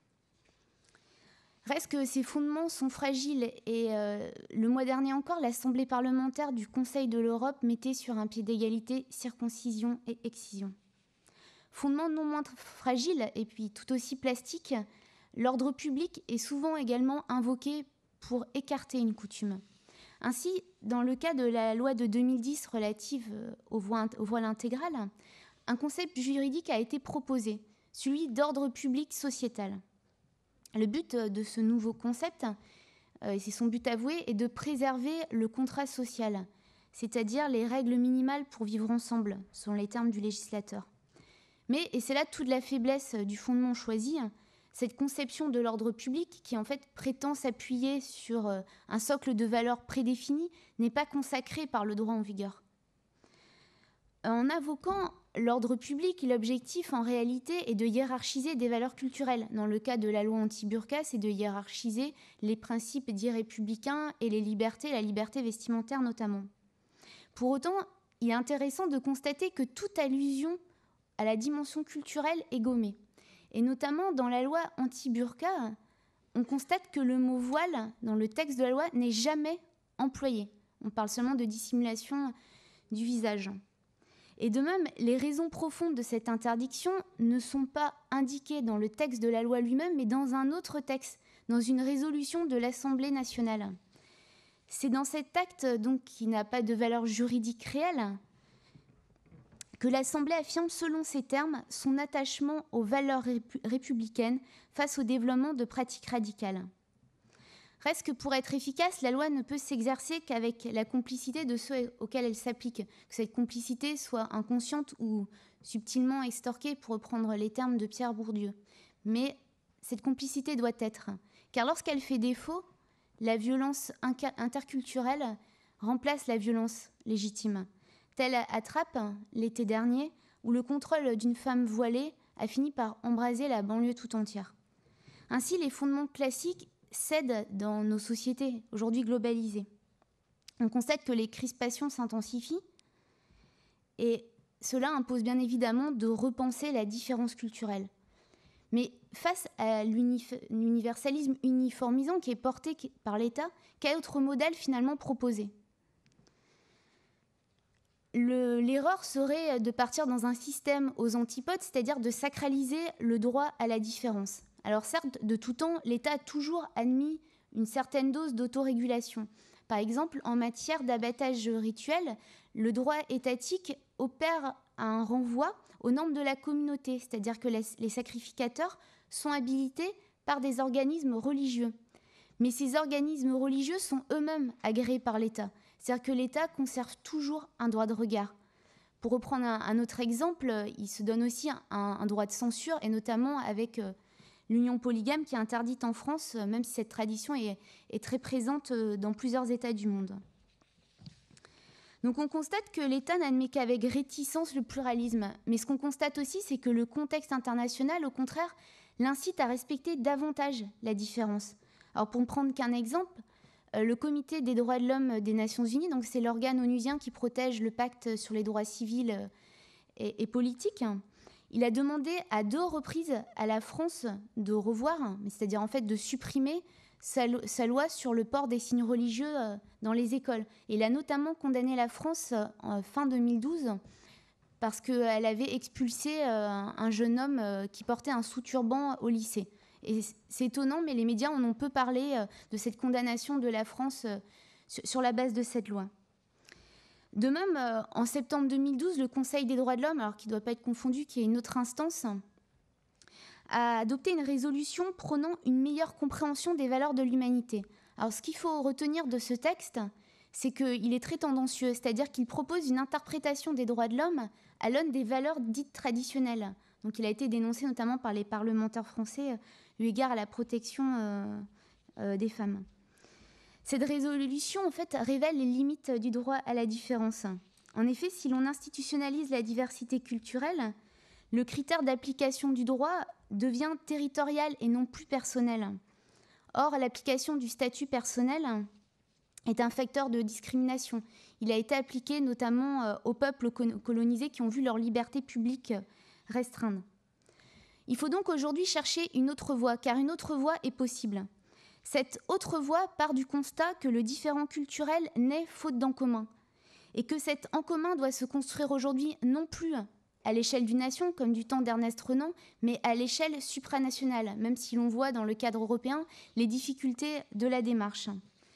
Reste que ces fondements sont fragiles, et euh, le mois dernier encore, l'Assemblée parlementaire du Conseil de l'Europe mettait sur un pied d'égalité circoncision et excision. Fondement non moins fragile, et puis tout aussi plastique, l'ordre public est souvent également invoqué pour écarter une coutume. Ainsi, dans le cas de la loi de deux mille dix relative au voile, au voile intégral, un concept juridique a été proposé, celui d'ordre public sociétal. Le but de ce nouveau concept, et c'est son but avoué, est de préserver le contrat social, c'est-à-dire les règles minimales pour vivre ensemble, selon les termes du législateur. Mais, et c'est là toute la faiblesse du fondement choisi, cette conception de l'ordre public, qui en fait prétend s'appuyer sur un socle de valeurs prédéfinies, n'est pas consacrée par le droit en vigueur. En invoquant l'ordre public, l'objectif en réalité est de hiérarchiser des valeurs culturelles. Dans le cas de la loi anti-burqa, c'est de hiérarchiser les principes dits républicains et les libertés, la liberté vestimentaire notamment. Pour autant, il est intéressant de constater que toute allusion à la dimension culturelle est gommée. Et notamment dans la loi anti-burqa, on constate que le mot voile, dans le texte de la loi, n'est jamais employé. On parle seulement de dissimulation du visage. Et de même, les raisons profondes de cette interdiction ne sont pas indiquées dans le texte de la loi lui-même, mais dans un autre texte, dans une résolution de l'Assemblée nationale. C'est dans cet acte, donc, qui n'a pas de valeur juridique réelle, que l'Assemblée affirme, selon ses termes, son attachement aux valeurs répu- républicaines face au développement de pratiques radicales. Reste que pour être efficace, la loi ne peut s'exercer qu'avec la complicité de ceux auxquels elle s'applique, que cette complicité soit inconsciente ou subtilement extorquée, pour reprendre les termes de Pierre Bourdieu. Mais cette complicité doit être, car lorsqu'elle fait défaut, la violence interculturelle remplace la violence légitime. Telle à Trappes, l'été dernier, où le contrôle d'une femme voilée a fini par embraser la banlieue tout entière. Ainsi, les fondements classiques cèdent dans nos sociétés, aujourd'hui globalisées. On constate que les crispations s'intensifient, et cela impose bien évidemment de repenser la différence culturelle. Mais face à l'universalisme uniformisant qui est porté par l'État, quel autre modèle finalement proposé ? Le, l'erreur serait de partir dans un système aux antipodes, c'est-à-dire de sacraliser le droit à la différence. Alors certes, de tout temps, l'État a toujours admis une certaine dose d'autorégulation. Par exemple, en matière d'abattage rituel, le droit étatique opère un renvoi aux normes de la communauté, c'est-à-dire que les, les sacrificateurs sont habilités par des organismes religieux. Mais ces organismes religieux sont eux-mêmes agréés par l'État. C'est-à-dire que l'État conserve toujours un droit de regard. Pour reprendre un, un autre exemple, il se donne aussi un, un droit de censure, et notamment avec euh, l'union polygame qui est interdite en France, même si cette tradition est, est très présente dans plusieurs États du monde. Donc on constate que l'État n'admet qu'avec réticence le pluralisme. Mais ce qu'on constate aussi, c'est que le contexte international, au contraire, l'incite à respecter davantage la différence. Alors pour ne prendre qu'un exemple, le Comité des droits de l'homme des Nations Unies, donc c'est l'organe onusien qui protège le pacte sur les droits civils et, et politiques, il a demandé à deux reprises à la France de revoir, c'est-à-dire en fait de supprimer sa, sa loi sur le port des signes religieux dans les écoles. Et il a notamment condamné la France en fin deux mille douze parce qu'elle avait expulsé un jeune homme qui portait un sous-turban au lycée. Et c'est étonnant, mais les médias en ont peu parlé de cette condamnation de la France sur la base de cette loi. De même, en septembre deux mille douze, le Conseil des droits de l'homme, alors qui ne doit pas être confondu, qui est une autre instance, a adopté une résolution prônant une meilleure compréhension des valeurs de l'humanité. Alors ce qu'il faut retenir de ce texte, c'est qu'il est très tendancieux, c'est-à-dire qu'il propose une interprétation des droits de l'homme à l'aune des valeurs dites traditionnelles. Donc il a été dénoncé notamment par les parlementaires français eu égard à la protection euh, euh, des femmes. Cette résolution, en fait, révèle les limites du droit à la différence. En effet, si l'on institutionnalise la diversité culturelle, le critère d'application du droit devient territorial et non plus personnel. Or, l'application du statut personnel est un facteur de discrimination. Il a été appliqué notamment aux peuples colonisés qui ont vu leur liberté publique restreindre. Il faut donc aujourd'hui chercher une autre voie, car une autre voie est possible. Cette autre voie part du constat que le différent culturel naît faute d'en commun, et que cet en commun doit se construire aujourd'hui non plus à l'échelle d'une nation, comme du temps d'Ernest Renan, mais à l'échelle supranationale, même si l'on voit dans le cadre européen les difficultés de la démarche.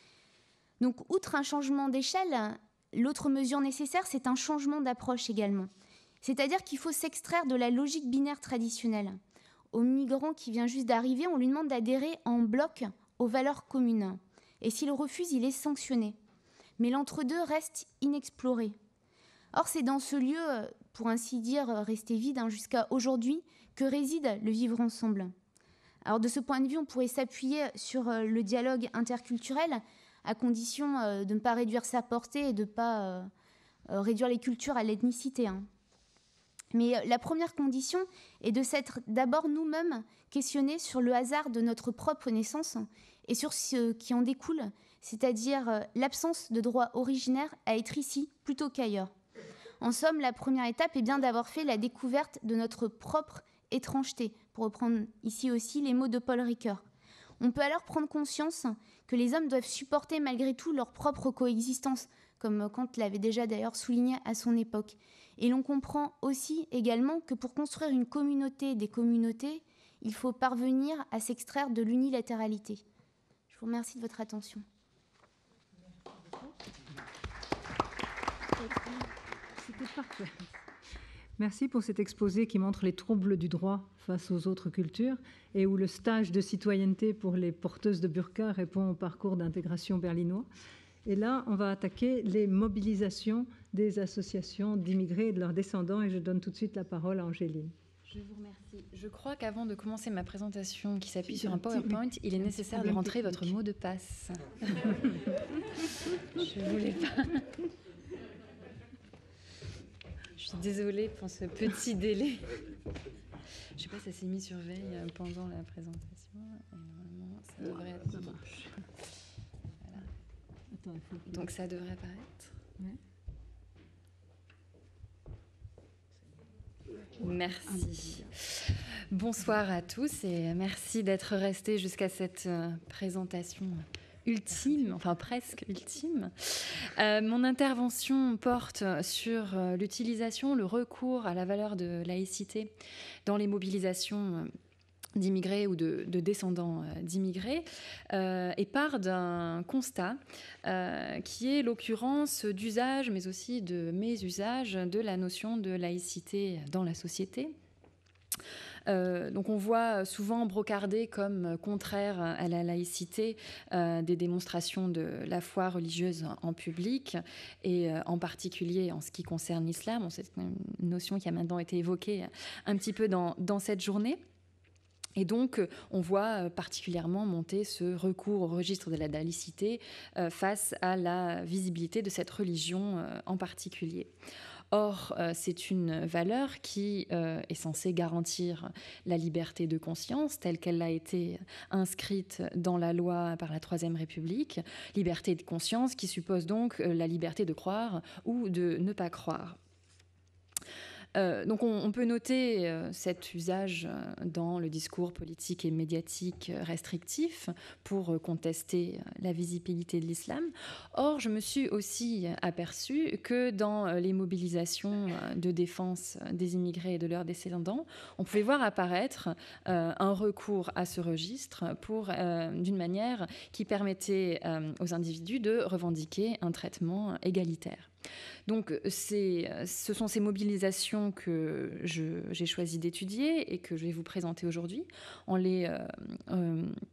Donc, outre un changement d'échelle, l'autre mesure nécessaire, c'est un changement d'approche également. C'est-à-dire qu'il faut s'extraire de la logique binaire traditionnelle. Au migrant qui vient juste d'arriver, on lui demande d'adhérer en bloc aux valeurs communes. Et s'il refuse, il est sanctionné. Mais l'entre-deux reste inexploré. Or, c'est dans ce lieu, pour ainsi dire, resté vide hein, jusqu'à aujourd'hui, que réside le vivre ensemble. Alors, de ce point de vue, on pourrait s'appuyer sur le dialogue interculturel, à condition euh, de ne pas réduire sa portée et de ne pas euh, euh, réduire les cultures à l'ethnicité. Hein. Mais euh, la première condition est de s'être d'abord nous-mêmes questionnés sur le hasard de notre propre naissance et sur ce qui en découle, c'est-à-dire euh, l'absence de droit originaire à être ici plutôt qu'ailleurs. En somme, la première étape est bien d'avoir fait la découverte de notre propre étrangeté, pour reprendre ici aussi les mots de Paul Ricoeur. On peut alors prendre conscience que les hommes doivent supporter malgré tout leur propre coexistence, comme Kant l'avait déjà d'ailleurs souligné à son époque. Et l'on comprend aussi également que pour construire une communauté des communautés, il faut parvenir à s'extraire de l'unilatéralité. Je vous remercie de votre attention. C'était parfait. Merci pour cet exposé qui montre les troubles du droit face aux autres cultures et où le stage de citoyenneté pour les porteuses de burqa répond au parcours d'intégration berlinois. Et là, on va attaquer les mobilisations des associations d'immigrés et de leurs descendants et je donne tout de suite la parole à Angéline. Je vous remercie. Je crois qu'avant de commencer ma présentation qui s'appuie sur un PowerPoint, il est nécessaire de rentrer votre mot de passe. Je ne voulais pas... Je suis désolée pour ce petit délai. Je ne sais pas si ça s'est mis sur veille pendant la présentation. Et normalement, ça devrait être... Ça marche. Voilà. Attends, il faut que... Donc ça devrait apparaître. Ouais. Merci. Bonsoir à tous et merci d'être restés jusqu'à cette présentation ultime, enfin presque ultime. Euh, mon intervention porte sur l'utilisation, le recours à la valeur de laïcité dans les mobilisations d'immigrés ou de, de descendants d'immigrés euh, et part d'un constat euh, qui est l'occurrence d'usage, mais aussi de mésusage de la notion de laïcité dans la société. Euh, donc on voit souvent brocardé comme contraire à la laïcité euh, des démonstrations de la foi religieuse en public et euh, en particulier en ce qui concerne l'islam. Bon, c'est une notion qui a maintenant été évoquée un petit peu dans, dans cette journée. Et donc, on voit particulièrement monter ce recours au registre de la laïcité euh, face à la visibilité de cette religion euh, en particulier. Or, euh, c'est une valeur qui euh, est censée garantir la liberté de conscience telle qu'elle a été inscrite dans la loi par la Troisième République, liberté de conscience qui suppose donc euh, la liberté de croire ou de ne pas croire. Euh, donc on, on peut noter euh, cet usage euh, dans le discours politique et médiatique restrictif pour euh, contester euh, la visibilité de l'islam. Or, je me suis aussi aperçue que dans euh, les mobilisations euh, de défense des immigrés et de leurs descendants, on pouvait voir apparaître euh, un recours à ce registre pour, euh, d'une manière qui permettait euh, aux individus de revendiquer un traitement égalitaire. Donc, c'est, ce sont ces mobilisations que je, j'ai choisi d'étudier et que je vais vous présenter aujourd'hui en les euh, euh,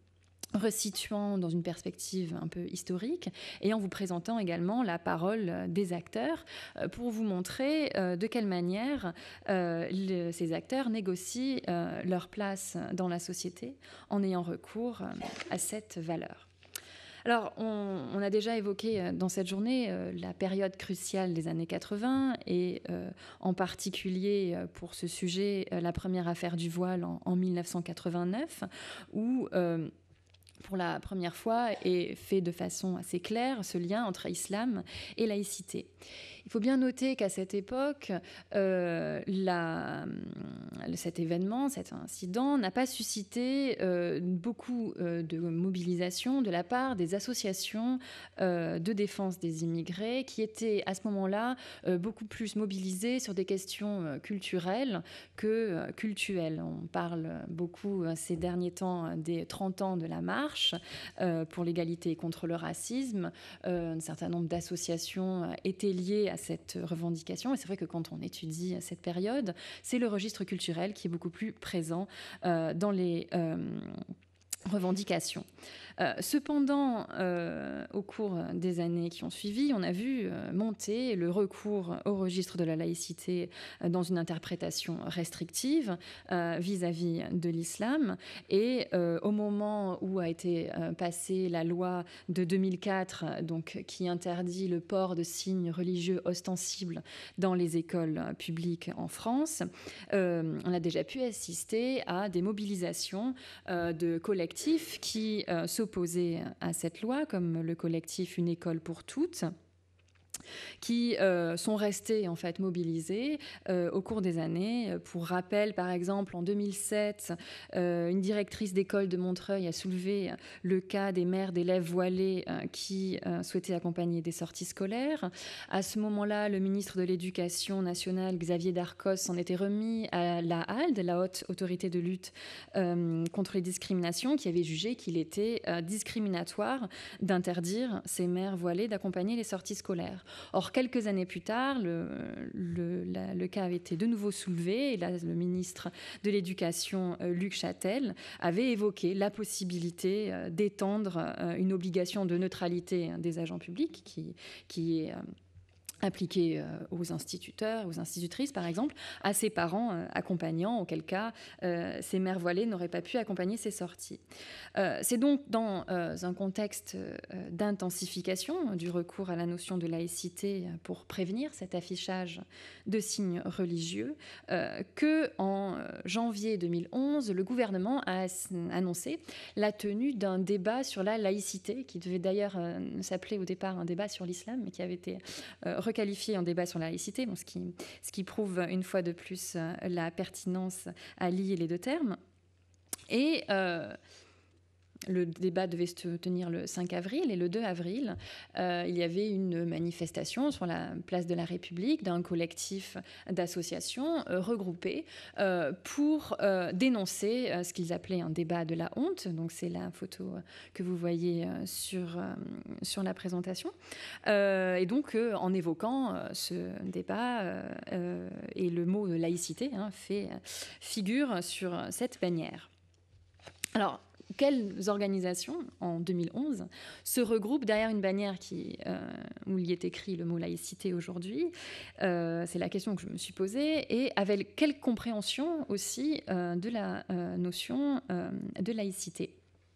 resituant dans une perspective un peu historique et en vous présentant également la parole des acteurs pour vous montrer de quelle manière le, ces acteurs négocient leur place dans la société en ayant recours à cette valeur. Alors, on, on a déjà évoqué dans cette journée euh, la période cruciale des années quatre-vingts et euh, en particulier euh, pour ce sujet, euh, la première affaire du voile en, en mille neuf cent quatre-vingt-neuf, où euh, pour la première fois est fait de façon assez claire ce lien entre islam et laïcité. Il faut bien noter qu'à cette époque, euh, la, cet événement, cet incident n'a pas suscité euh, beaucoup euh, de mobilisation de la part des associations euh, de défense des immigrés qui étaient à ce moment-là euh, beaucoup plus mobilisées sur des questions euh, culturelles que euh, cultuelles. On parle beaucoup euh, ces derniers temps des trente ans de la marche euh, pour l'égalité contre le racisme. Euh, un certain nombre d'associations euh, étaient liées à cette revendication. Et c'est vrai que quand on étudie cette période, c'est le registre culturel qui est beaucoup plus présent euh, dans les euh, revendications. Euh, cependant, euh, au cours des années qui ont suivi, on a vu euh, monter le recours au registre de la laïcité euh, dans une interprétation restrictive euh, vis-à-vis de l'islam. Et euh, au moment où a été euh, passée la loi de deux mille quatre, donc, qui interdit le port de signes religieux ostensibles dans les écoles publiques en France, euh, on a déjà pu assister à des mobilisations euh, de collectifs qui euh, s'opposent à cette loi, comme le collectif Une école pour toutes, qui euh, sont restés en fait mobilisés euh, au cours des années. Pour rappel, par exemple, en deux mille sept, euh, une directrice d'école de Montreuil a soulevé le cas des mères d'élèves voilés euh, qui euh, souhaitaient accompagner des sorties scolaires. À ce moment-là, le ministre de l'Éducation nationale, Xavier Darcos, s'en était remis à la H A L D, la Haute Autorité de lutte euh, contre les discriminations, qui avait jugé qu'il était euh, discriminatoire d'interdire ces mères voilées d'accompagner les sorties scolaires. Or, quelques années plus tard, le, le, la, le cas avait été de nouveau soulevé et là, le ministre de l'Éducation, euh, Luc Châtel, avait évoqué la possibilité euh, d'étendre euh, une obligation de neutralité hein, des agents publics qui, qui est... Euh, appliquée aux instituteurs, aux institutrices, par exemple, à ses parents euh, accompagnants, auquel cas euh, ces mères voilées n'auraient pas pu accompagner ces sorties. Euh, c'est donc dans euh, un contexte euh, d'intensification du recours à la notion de laïcité pour prévenir cet affichage de signes religieux euh, que, en janvier deux mille onze, le gouvernement a annoncé la tenue d'un débat sur la laïcité, qui devait d'ailleurs euh, s'appeler au départ un débat sur l'islam, mais qui avait été euh, requalifié en débat sur la laïcité, bon, ce, qui, ce qui prouve une fois de plus euh, la pertinence à lier les deux termes. Et euh, le débat devait se tenir le cinq avril et le deux avril, euh, il y avait une manifestation sur la place de la République d'un collectif d'associations euh, regroupées euh, pour euh, dénoncer euh, ce qu'ils appelaient un débat de la honte. Donc c'est la photo que vous voyez euh, sur, euh, sur la présentation. Euh, et donc euh, en évoquant euh, ce débat euh, euh, et le mot laïcité hein, fait figure sur cette bannière. Alors, quelles organisations, en deux mille onze, se regroupent derrière une bannière qui, euh, où il y est écrit le mot laïcité aujourd'hui euh, c'est la question que je me suis posée. Et avec quelle compréhension aussi euh, de la euh, notion euh, de laïcité.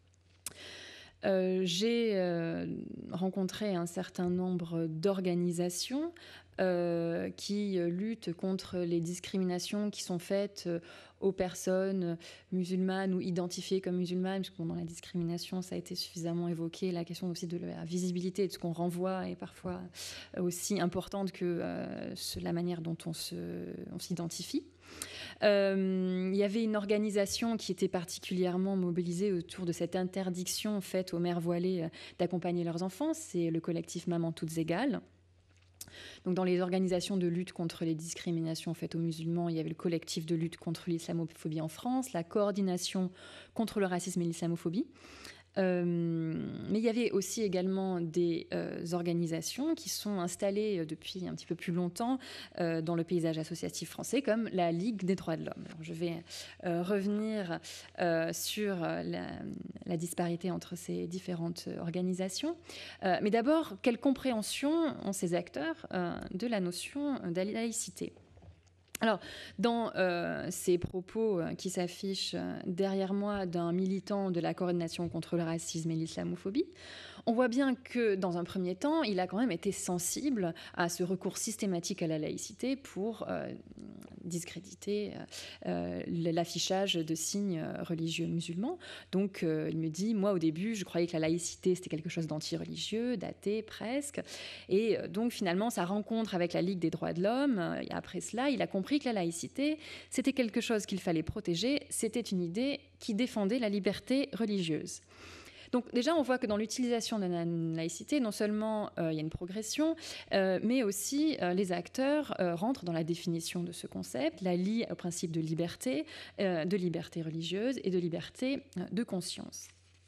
Euh, j'ai euh, rencontré un certain nombre d'organisations euh, qui luttent contre les discriminations qui sont faites euh, aux personnes musulmanes ou identifiées comme musulmanes, parce que pendant la discrimination, ça a été suffisamment évoqué. La question aussi de la visibilité, de ce qu'on renvoie est parfois aussi importante que euh, la manière dont on, se, on s'identifie. Euh, il y avait une organisation qui était particulièrement mobilisée autour de cette interdiction faite aux mères voilées d'accompagner leurs enfants. C'est le collectif Maman Toutes Égales. Donc, dans les organisations de lutte contre les discriminations faites aux musulmans, il y avait le collectif de lutte contre l'islamophobie en France, la coordination contre le racisme et l'islamophobie. Euh, mais il y avait aussi également des euh, organisations qui sont installées depuis un petit peu plus longtemps euh, dans le paysage associatif français, comme la Ligue des droits de l'homme. Alors, je vais euh, revenir euh, sur la, la disparité entre ces différentes organisations. Euh, mais d'abord, quelle compréhension ont ces acteurs euh, de la notion de laïcité ? Alors, dans euh, ces propos euh, qui s'affichent euh, derrière moi d'un militant de la coordination contre le racisme et l'islamophobie, on voit bien que, dans un premier temps, il a quand même été sensible à ce recours systématique à la laïcité pour euh, discréditer euh, l'affichage de signes religieux musulmans. Donc, euh, il me dit, moi, au début, je croyais que la laïcité, c'était quelque chose d'anti-religieux, d'athée presque. Et euh, donc, finalement, sa rencontre avec la Ligue des droits de l'homme, euh, et après cela, il a compris que la laïcité, c'était quelque chose qu'il fallait protéger, c'était une idée qui défendait la liberté religieuse. Donc déjà, on voit que dans l'utilisation de la laïcité, non seulement euh, il y a une progression, euh, mais aussi euh, les acteurs euh, rentrent dans la définition de ce concept, la lient au principe de liberté, euh, de liberté religieuse et de liberté euh, de conscience.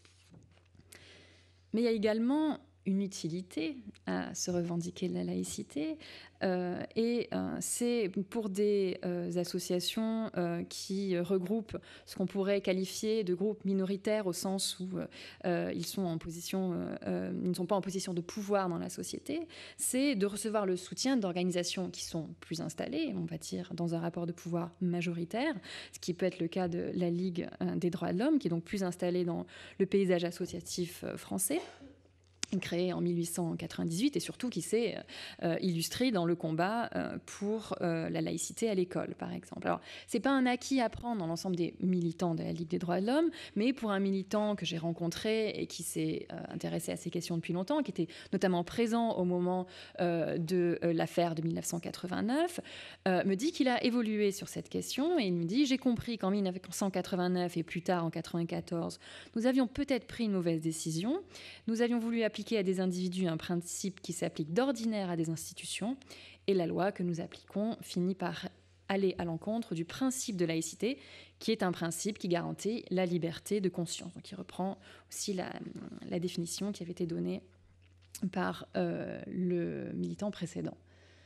Mais il y a également une utilité à se revendiquer de la laïcité, euh, et euh, c'est pour des euh, associations euh, qui regroupent ce qu'on pourrait qualifier de groupes minoritaires au sens où euh, ils sont en position, euh, ils ne sont pas en position de pouvoir dans la société, c'est de recevoir le soutien d'organisations qui sont plus installées, on va dire, dans un rapport de pouvoir majoritaire, ce qui peut être le cas de la Ligue des droits de l'homme, qui est donc plus installée dans le paysage associatif français, créé en mille huit cent quatre-vingt-dix-huit et surtout qui s'est euh, illustré dans le combat euh, pour euh, la laïcité à l'école, par exemple. Alors, c'est pas un acquis à prendre dans l'ensemble des militants de la Ligue des droits de l'homme, mais pour un militant que j'ai rencontré et qui s'est euh, intéressé à ces questions depuis longtemps, qui était notamment présent au moment euh, de euh, l'affaire de mille neuf cent quatre-vingt-neuf, euh, me dit qu'il a évolué sur cette question et il me dit « J'ai compris qu'en mille neuf cent quatre-vingt-neuf et plus tard en quatre-vingt-quatorze, nous avions peut-être pris une mauvaise décision. Nous avions voulu appliquer à des individus un principe qui s'applique d'ordinaire à des institutions, et la loi que nous appliquons finit par aller à l'encontre du principe de laïcité, qui est un principe qui garantit la liberté de conscience. » Donc il reprend aussi la, la définition qui avait été donnée par euh, le militant précédent.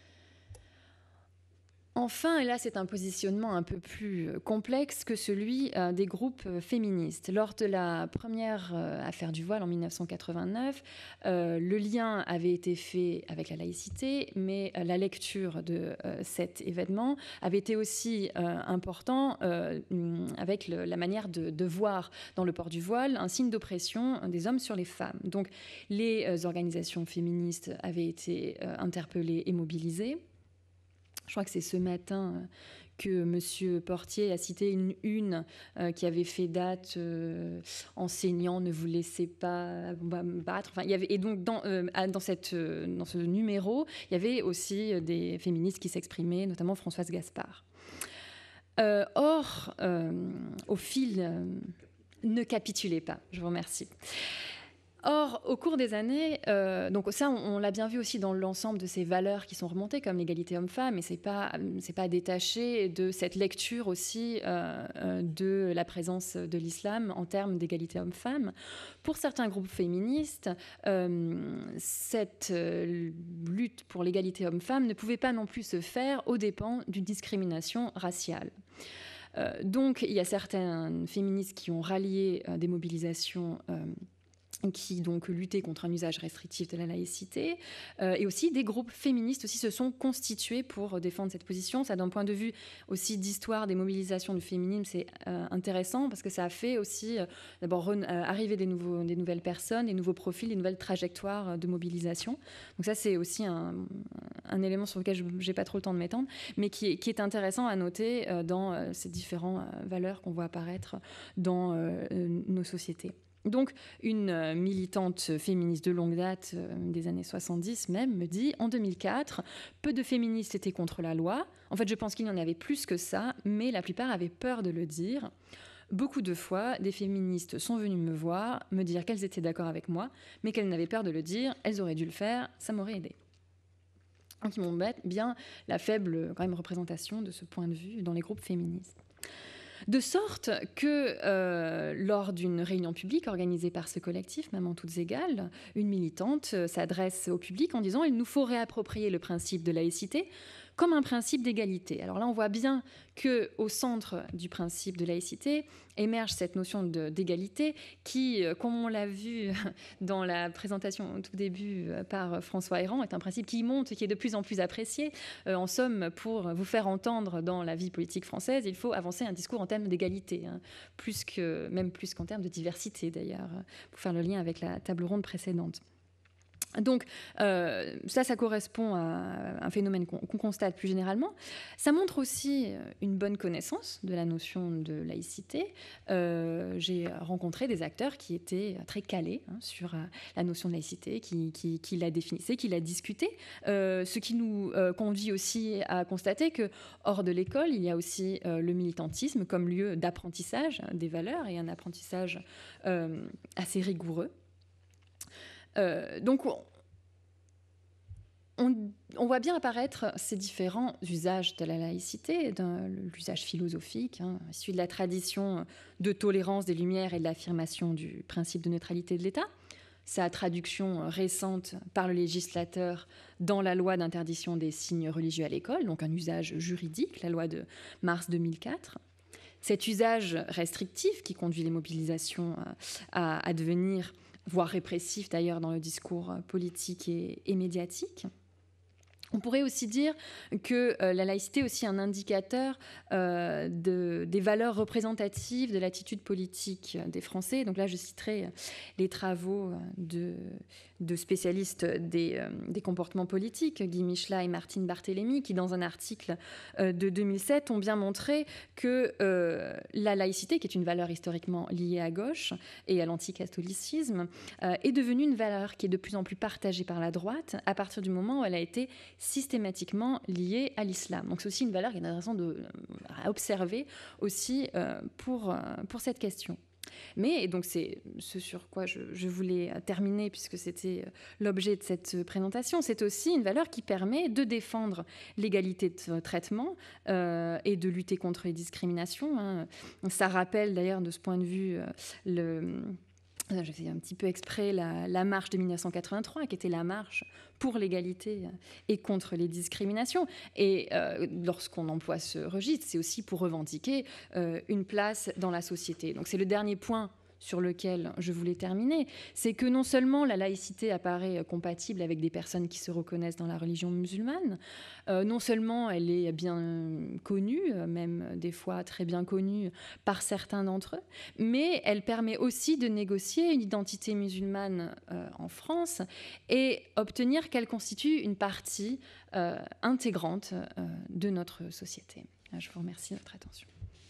Enfin, et là c'est un positionnement un peu plus complexe que celui euh, des groupes féministes. Lors de la première euh, affaire du voile en mille neuf cent quatre-vingt-neuf, euh, le lien avait été fait avec la laïcité, mais euh, la lecture de euh, cet événement avait été aussi euh, important euh, avec le, la manière de, de voir dans le port du voile un signe d'oppression des hommes sur les femmes. Donc les euh, organisations féministes avaient été euh, interpellées et mobilisées. Je crois que c'est ce matin que M. Portier a cité une une euh, qui avait fait date euh, « Enseignants, ne vous laissez pas battre ». Enfin, il y avait, et donc, dans, euh, dans, cette, euh, dans ce numéro, il y avait aussi des féministes qui s'exprimaient, notamment Françoise Gaspard. Euh, or, euh, au fil... Euh, ne capitulez pas, je vous remercie. Or, au cours des années, euh, donc ça, on, on l'a bien vu aussi dans l'ensemble de ces valeurs qui sont remontées, comme l'égalité homme-femme, et c'est pas, c'est pas détaché de cette lecture aussi euh, de la présence de l'islam en termes d'égalité homme-femme. Pour certains groupes féministes, euh, cette euh, lutte pour l'égalité homme-femme ne pouvait pas non plus se faire aux dépens d'une discrimination raciale. Euh, donc, il y a certaines féministes qui ont rallié euh, des mobilisations euh, qui donc luttaient contre un usage restrictif de la laïcité, euh, et aussi des groupes féministes aussi se sont constitués pour défendre cette position. Ça, d'un point de vue aussi d'histoire des mobilisations du féminisme, c'est euh, intéressant parce que ça a fait aussi euh, d'abord euh, arriver des, nouveaux, des nouvelles personnes, des nouveaux profils, des nouvelles trajectoires de mobilisation. Donc ça, c'est aussi un, un élément sur lequel je n'ai pas trop le temps de m'étendre, mais qui est, qui est intéressant à noter euh, dans euh, ces différentes euh, valeurs qu'on voit apparaître dans euh, nos sociétés. Donc, une militante féministe de longue date, euh, des années soixante-dix même, me dit, en deux mille quatre, peu de féministes étaient contre la loi. En fait, je pense qu'il y en avait plus que ça, mais la plupart avaient peur de le dire. Beaucoup de fois, des féministes sont venues me voir, me dire qu'elles étaient d'accord avec moi, mais qu'elles n'avaient peur de le dire, elles auraient dû le faire, ça m'aurait aidé. Donc, ils m'ont bien la faible quand même représentation de ce point de vue dans les groupes féministes. De sorte que euh, lors d'une réunion publique organisée par ce collectif, Maman Toutes Égales, une militante euh, s'adresse au public en disant « Il nous faut réapproprier le principe de laïcité comme un principe d'égalité ». Alors là, on voit bien qu'au centre du principe de laïcité émerge cette notion de, d'égalité qui, comme on l'a vu dans la présentation au tout début par François Héran, est un principe qui monte et qui est de plus en plus apprécié. Euh, en somme, pour vous faire entendre dans la vie politique française, il faut avancer un discours en termes d'égalité, hein, plus que, même plus qu'en termes de diversité d'ailleurs, pour faire le lien avec la table ronde précédente. Donc euh, ça, ça correspond à un phénomène qu'on, qu'on constate plus généralement. Ça montre aussi une bonne connaissance de la notion de laïcité. Euh, j'ai rencontré des acteurs qui étaient très calés hein, sur la notion de laïcité, qui, qui, qui la définissaient, qui la discutaient, euh, ce qui nous euh, conduit aussi à constater que hors de l'école, il y a aussi euh, le militantisme comme lieu d'apprentissage des valeurs et un apprentissage euh, assez rigoureux. Euh, donc, on, on voit bien apparaître ces différents usages de la laïcité, l'usage philosophique, hein, issu de la tradition de tolérance des Lumières et de l'affirmation du principe de neutralité de l'État, sa traduction récente par le législateur dans la loi d'interdiction des signes religieux à l'école, donc un usage juridique, la loi de mars deux mille quatre. Cet usage restrictif qui conduit les mobilisations à, à devenir voire répressif d'ailleurs dans le discours politique et, et médiatique. On pourrait aussi dire que euh, la laïcité est aussi un indicateur euh, de, des valeurs représentatives de l'attitude politique des Français. Donc là, je citerai les travaux de, de spécialistes des, euh, des comportements politiques, Guy Michelat et Martine Barthélémy, qui, dans un article euh, de deux mille sept, ont bien montré que euh, la laïcité, qui est une valeur historiquement liée à gauche et à l'anticatholicisme, euh, est devenue une valeur qui est de plus en plus partagée par la droite à partir du moment où elle a été systématiquement liée à l'islam. Donc c'est aussi une valeur qui est intéressant de, à observer aussi euh, pour, euh, pour cette question. Mais, et donc c'est ce sur quoi je, je voulais terminer, puisque c'était l'objet de cette présentation, c'est aussi une valeur qui permet de défendre l'égalité de traitement euh, et de lutter contre les discriminations. Hein. Ça rappelle d'ailleurs de ce point de vue euh, le... J'ai fait un petit peu exprès la, la marche de mille neuf cent quatre-vingt-trois, qui était la marche pour l'égalité et contre les discriminations. Et euh, lorsqu'on emploie ce registre, c'est aussi pour revendiquer euh, une place dans la société. Donc c'est le dernier point sur lequel je voulais terminer, c'est que non seulement la laïcité apparaît compatible avec des personnes qui se reconnaissent dans la religion musulmane, euh, non seulement elle est bien connue, même des fois très bien connue par certains d'entre eux, mais elle permet aussi de négocier une identité musulmane euh, en France et obtenir qu'elle constitue une partie euh, intégrante euh, de notre société. Je vous remercie de votre attention.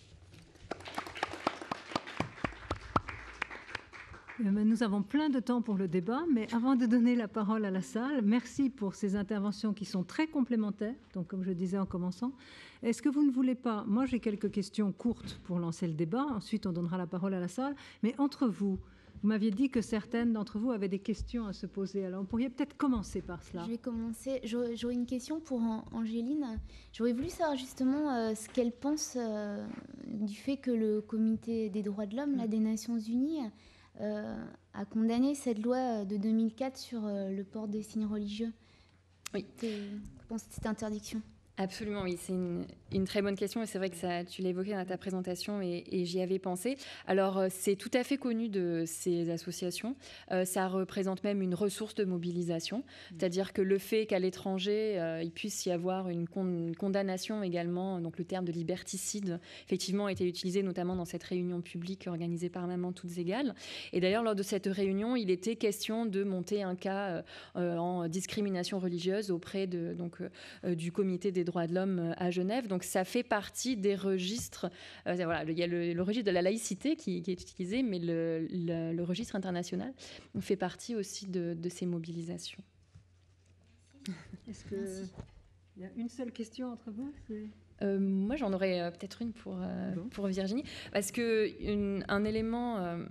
Nous avons plein de temps pour le débat, mais avant de donner la parole à la salle, merci pour ces interventions qui sont très complémentaires. Donc, comme je disais en commençant, est-ce que vous ne voulez pas... Moi, j'ai quelques questions courtes pour lancer le débat. Ensuite, on donnera la parole à la salle. Mais entre vous, vous m'aviez dit que certaines d'entre vous avaient des questions à se poser. Alors, vous pourriez peut-être commencer par cela. Je vais commencer. J'aurais, j'aurais une question pour Angéline. J'aurais voulu savoir justement euh, ce qu'elle pense euh, du fait que le Comité des droits de l'homme, là, des Nations Unies, Euh, a condamné cette loi de deux mille quatre sur euh, le port des signes religieux. Oui. Que pensez de cette interdiction ? Absolument, oui, c'est une, une très bonne question et c'est vrai que ça, tu l'as évoqué dans ta présentation et, et j'y avais pensé. Alors, c'est tout à fait connu de ces associations. Euh, ça représente même une ressource de mobilisation, mmh. c'est-à-dire que le fait qu'à l'étranger, euh, il puisse y avoir une, con, une condamnation également, donc le terme de liberticide, effectivement, a été utilisé notamment dans cette réunion publique organisée par Maman Toutes Égales. Et d'ailleurs, lors de cette réunion, il était question de monter un cas euh, en discrimination religieuse auprès de, donc, euh, du Comité des droits de l'homme à Genève. Donc ça fait partie des registres. Euh, voilà, il y a le, le registre de la laïcité qui, qui est utilisé, mais le, le, le registre international fait partie aussi de, de ces mobilisations. Est-ce qu'il y a une seule question entre vous ? Euh, moi, j'en aurais euh, peut-être une pour, euh, bon. pour Virginie, parce qu'un élément... Euh,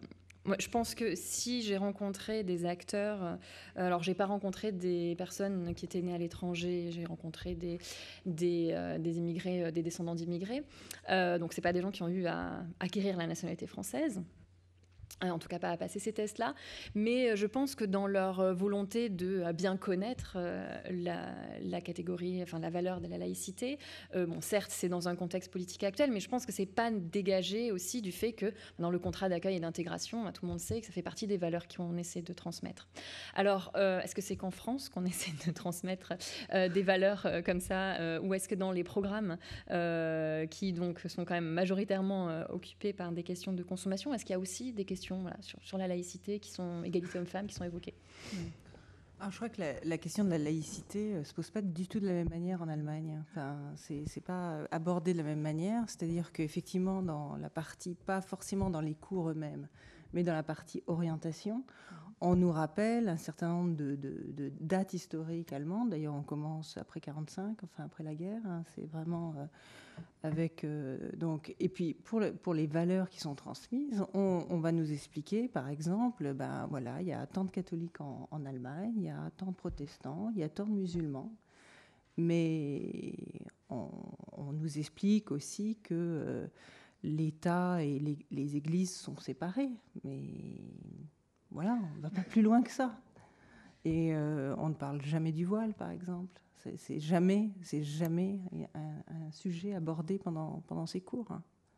Moi, je pense que si j'ai rencontré des acteurs, euh, alors j'ai pas rencontré des personnes qui étaient nées à l'étranger, j'ai rencontré des, des, euh, des immigrés, euh, des descendants d'immigrés, euh, donc c'est pas des gens qui ont eu à acquérir la nationalité française. En tout cas, pas à passer ces tests-là. Mais je pense que dans leur volonté de bien connaître la, la catégorie, enfin la valeur de la laïcité, euh, bon, certes, c'est dans un contexte politique actuel, mais je pense que c'est pas dégagé aussi du fait que dans le contrat d'accueil et d'intégration, tout le monde sait que ça fait partie des valeurs qu'on essaie de transmettre. Alors, euh, est-ce que c'est qu'en France qu'on essaie de transmettre euh, des valeurs euh, comme ça, euh, ou est-ce que dans les programmes euh, qui donc sont quand même majoritairement euh, occupés par des questions de consommation, est-ce qu'il y a aussi des questions Voilà, sur, sur la laïcité, qui sont égalité hommes-femmes, qui sont évoquées. Alors, je crois que la, la question de la laïcité ne se pose pas du tout de la même manière en Allemagne. Enfin, c'est, c'est pas abordé de la même manière. C'est-à-dire qu'effectivement, dans la partie, pas forcément dans les cours eux-mêmes, mais dans la partie orientation, on nous rappelle un certain nombre de, de, de dates historiques allemandes. D'ailleurs, on commence après quarante-cinq, enfin après la guerre. Hein, c'est vraiment euh, avec euh, donc. Et puis pour le, pour les valeurs qui sont transmises, on, on va nous expliquer, par exemple, ben voilà, il y a tant de catholiques en, en Allemagne, il y a tant de protestants, il y a tant de musulmans, mais on, on nous explique aussi que euh, l'État et les, les églises sont séparées, mais voilà, on ne va pas plus loin que ça. Et euh, on ne parle jamais du voile, par exemple. C'est, c'est jamais, c'est jamais un, un sujet abordé pendant, pendant ces cours.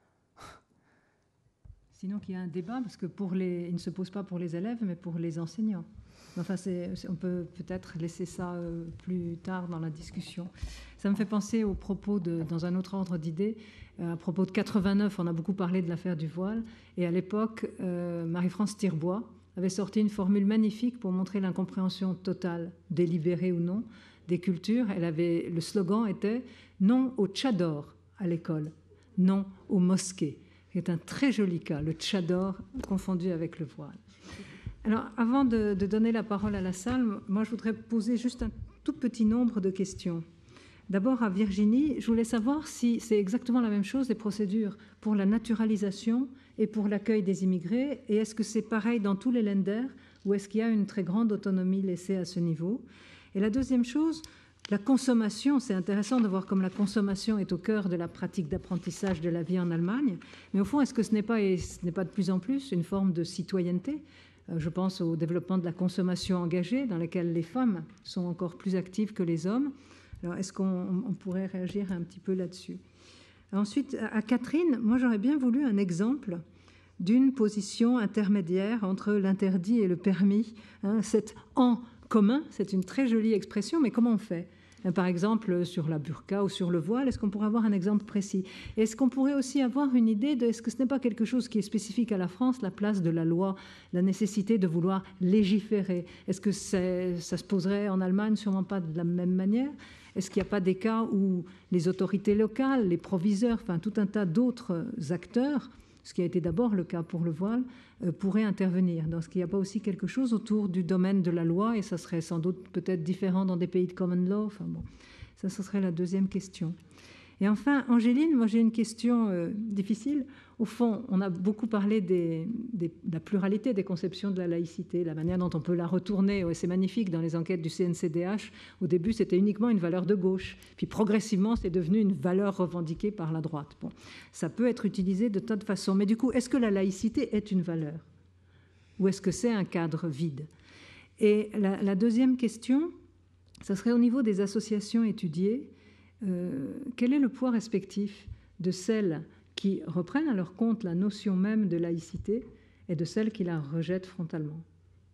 Sinon qu'il y a un débat, parce que pour les, il ne se pose pas pour les élèves, mais pour les enseignants. Enfin, c'est, on peut peut-être laisser ça euh, plus tard dans la discussion. Ça me fait penser aux propos, de, dans un autre ordre d'idées, euh, à propos de quatre-vingt-neuf, on a beaucoup parlé de l'affaire du voile, et à l'époque, euh, Marie-France Tirbois avait sorti une formule magnifique pour montrer l'incompréhension totale, délibérée ou non, des cultures. Elle avait, le slogan était « Non au tchador à l'école, non aux mosquées ». C'est un très joli cas, le tchador confondu avec le voile. Alors, avant de, de donner la parole à la salle, moi, je voudrais poser juste un tout petit nombre de questions. D'abord, à Virginie, je voulais savoir si c'est exactement la même chose, les procédures pour la naturalisation et pour l'accueil des immigrés, et est-ce que c'est pareil dans tous les Länder, ou est-ce qu'il y a une très grande autonomie laissée à ce niveau? Et la deuxième chose, la consommation, c'est intéressant de voir comme la consommation est au cœur de la pratique d'apprentissage de la vie en Allemagne, mais au fond, est-ce que ce n'est pas, et ce n'est pas de plus en plus, une forme de citoyenneté? Je pense au développement de la consommation engagée, dans laquelle les femmes sont encore plus actives que les hommes. Alors, est-ce qu'on on pourrait réagir un petit peu là-dessus? Ensuite, à Catherine, moi, j'aurais bien voulu un exemple d'une position intermédiaire entre l'interdit et le permis. Hein, cet « en commun », c'est une très jolie expression, mais comment on fait? Par exemple, sur la burqa ou sur le voile, est-ce qu'on pourrait avoir un exemple précis? Est-ce qu'on pourrait aussi avoir une idée de, est-ce que ce n'est pas quelque chose qui est spécifique à la France, la place de la loi, la nécessité de vouloir légiférer? Est-ce que c'est, ça se poserait en Allemagne sûrement pas de la même manière? Est-ce qu'il n'y a pas des cas où les autorités locales, les proviseurs, enfin tout un tas d'autres acteurs, ce qui a été d'abord le cas pour le voile, euh, pourraient intervenir? Donc, est-ce qu'il n'y a pas aussi quelque chose autour du domaine de la loi, et ça serait sans doute peut-être différent dans des pays de common law? Enfin bon, ça, ce serait la deuxième question. Et enfin, Angéline, moi j'ai une question euh, difficile. Au fond, on a beaucoup parlé des, des, de la pluralité des conceptions de la laïcité, la manière dont on peut la retourner. Ouais, c'est magnifique dans les enquêtes du C N C D H. Au début, c'était uniquement une valeur de gauche. Puis progressivement, c'est devenu une valeur revendiquée par la droite. Bon, ça peut être utilisé de tas de façons. Mais du coup, est-ce que la laïcité est une valeur? Ou est-ce que c'est un cadre vide? Et la, la deuxième question, ça serait au niveau des associations étudiées. Euh, quel est le poids respectif de celles qui reprennent à leur compte la notion même de laïcité et de celles qui la rejettent frontalement?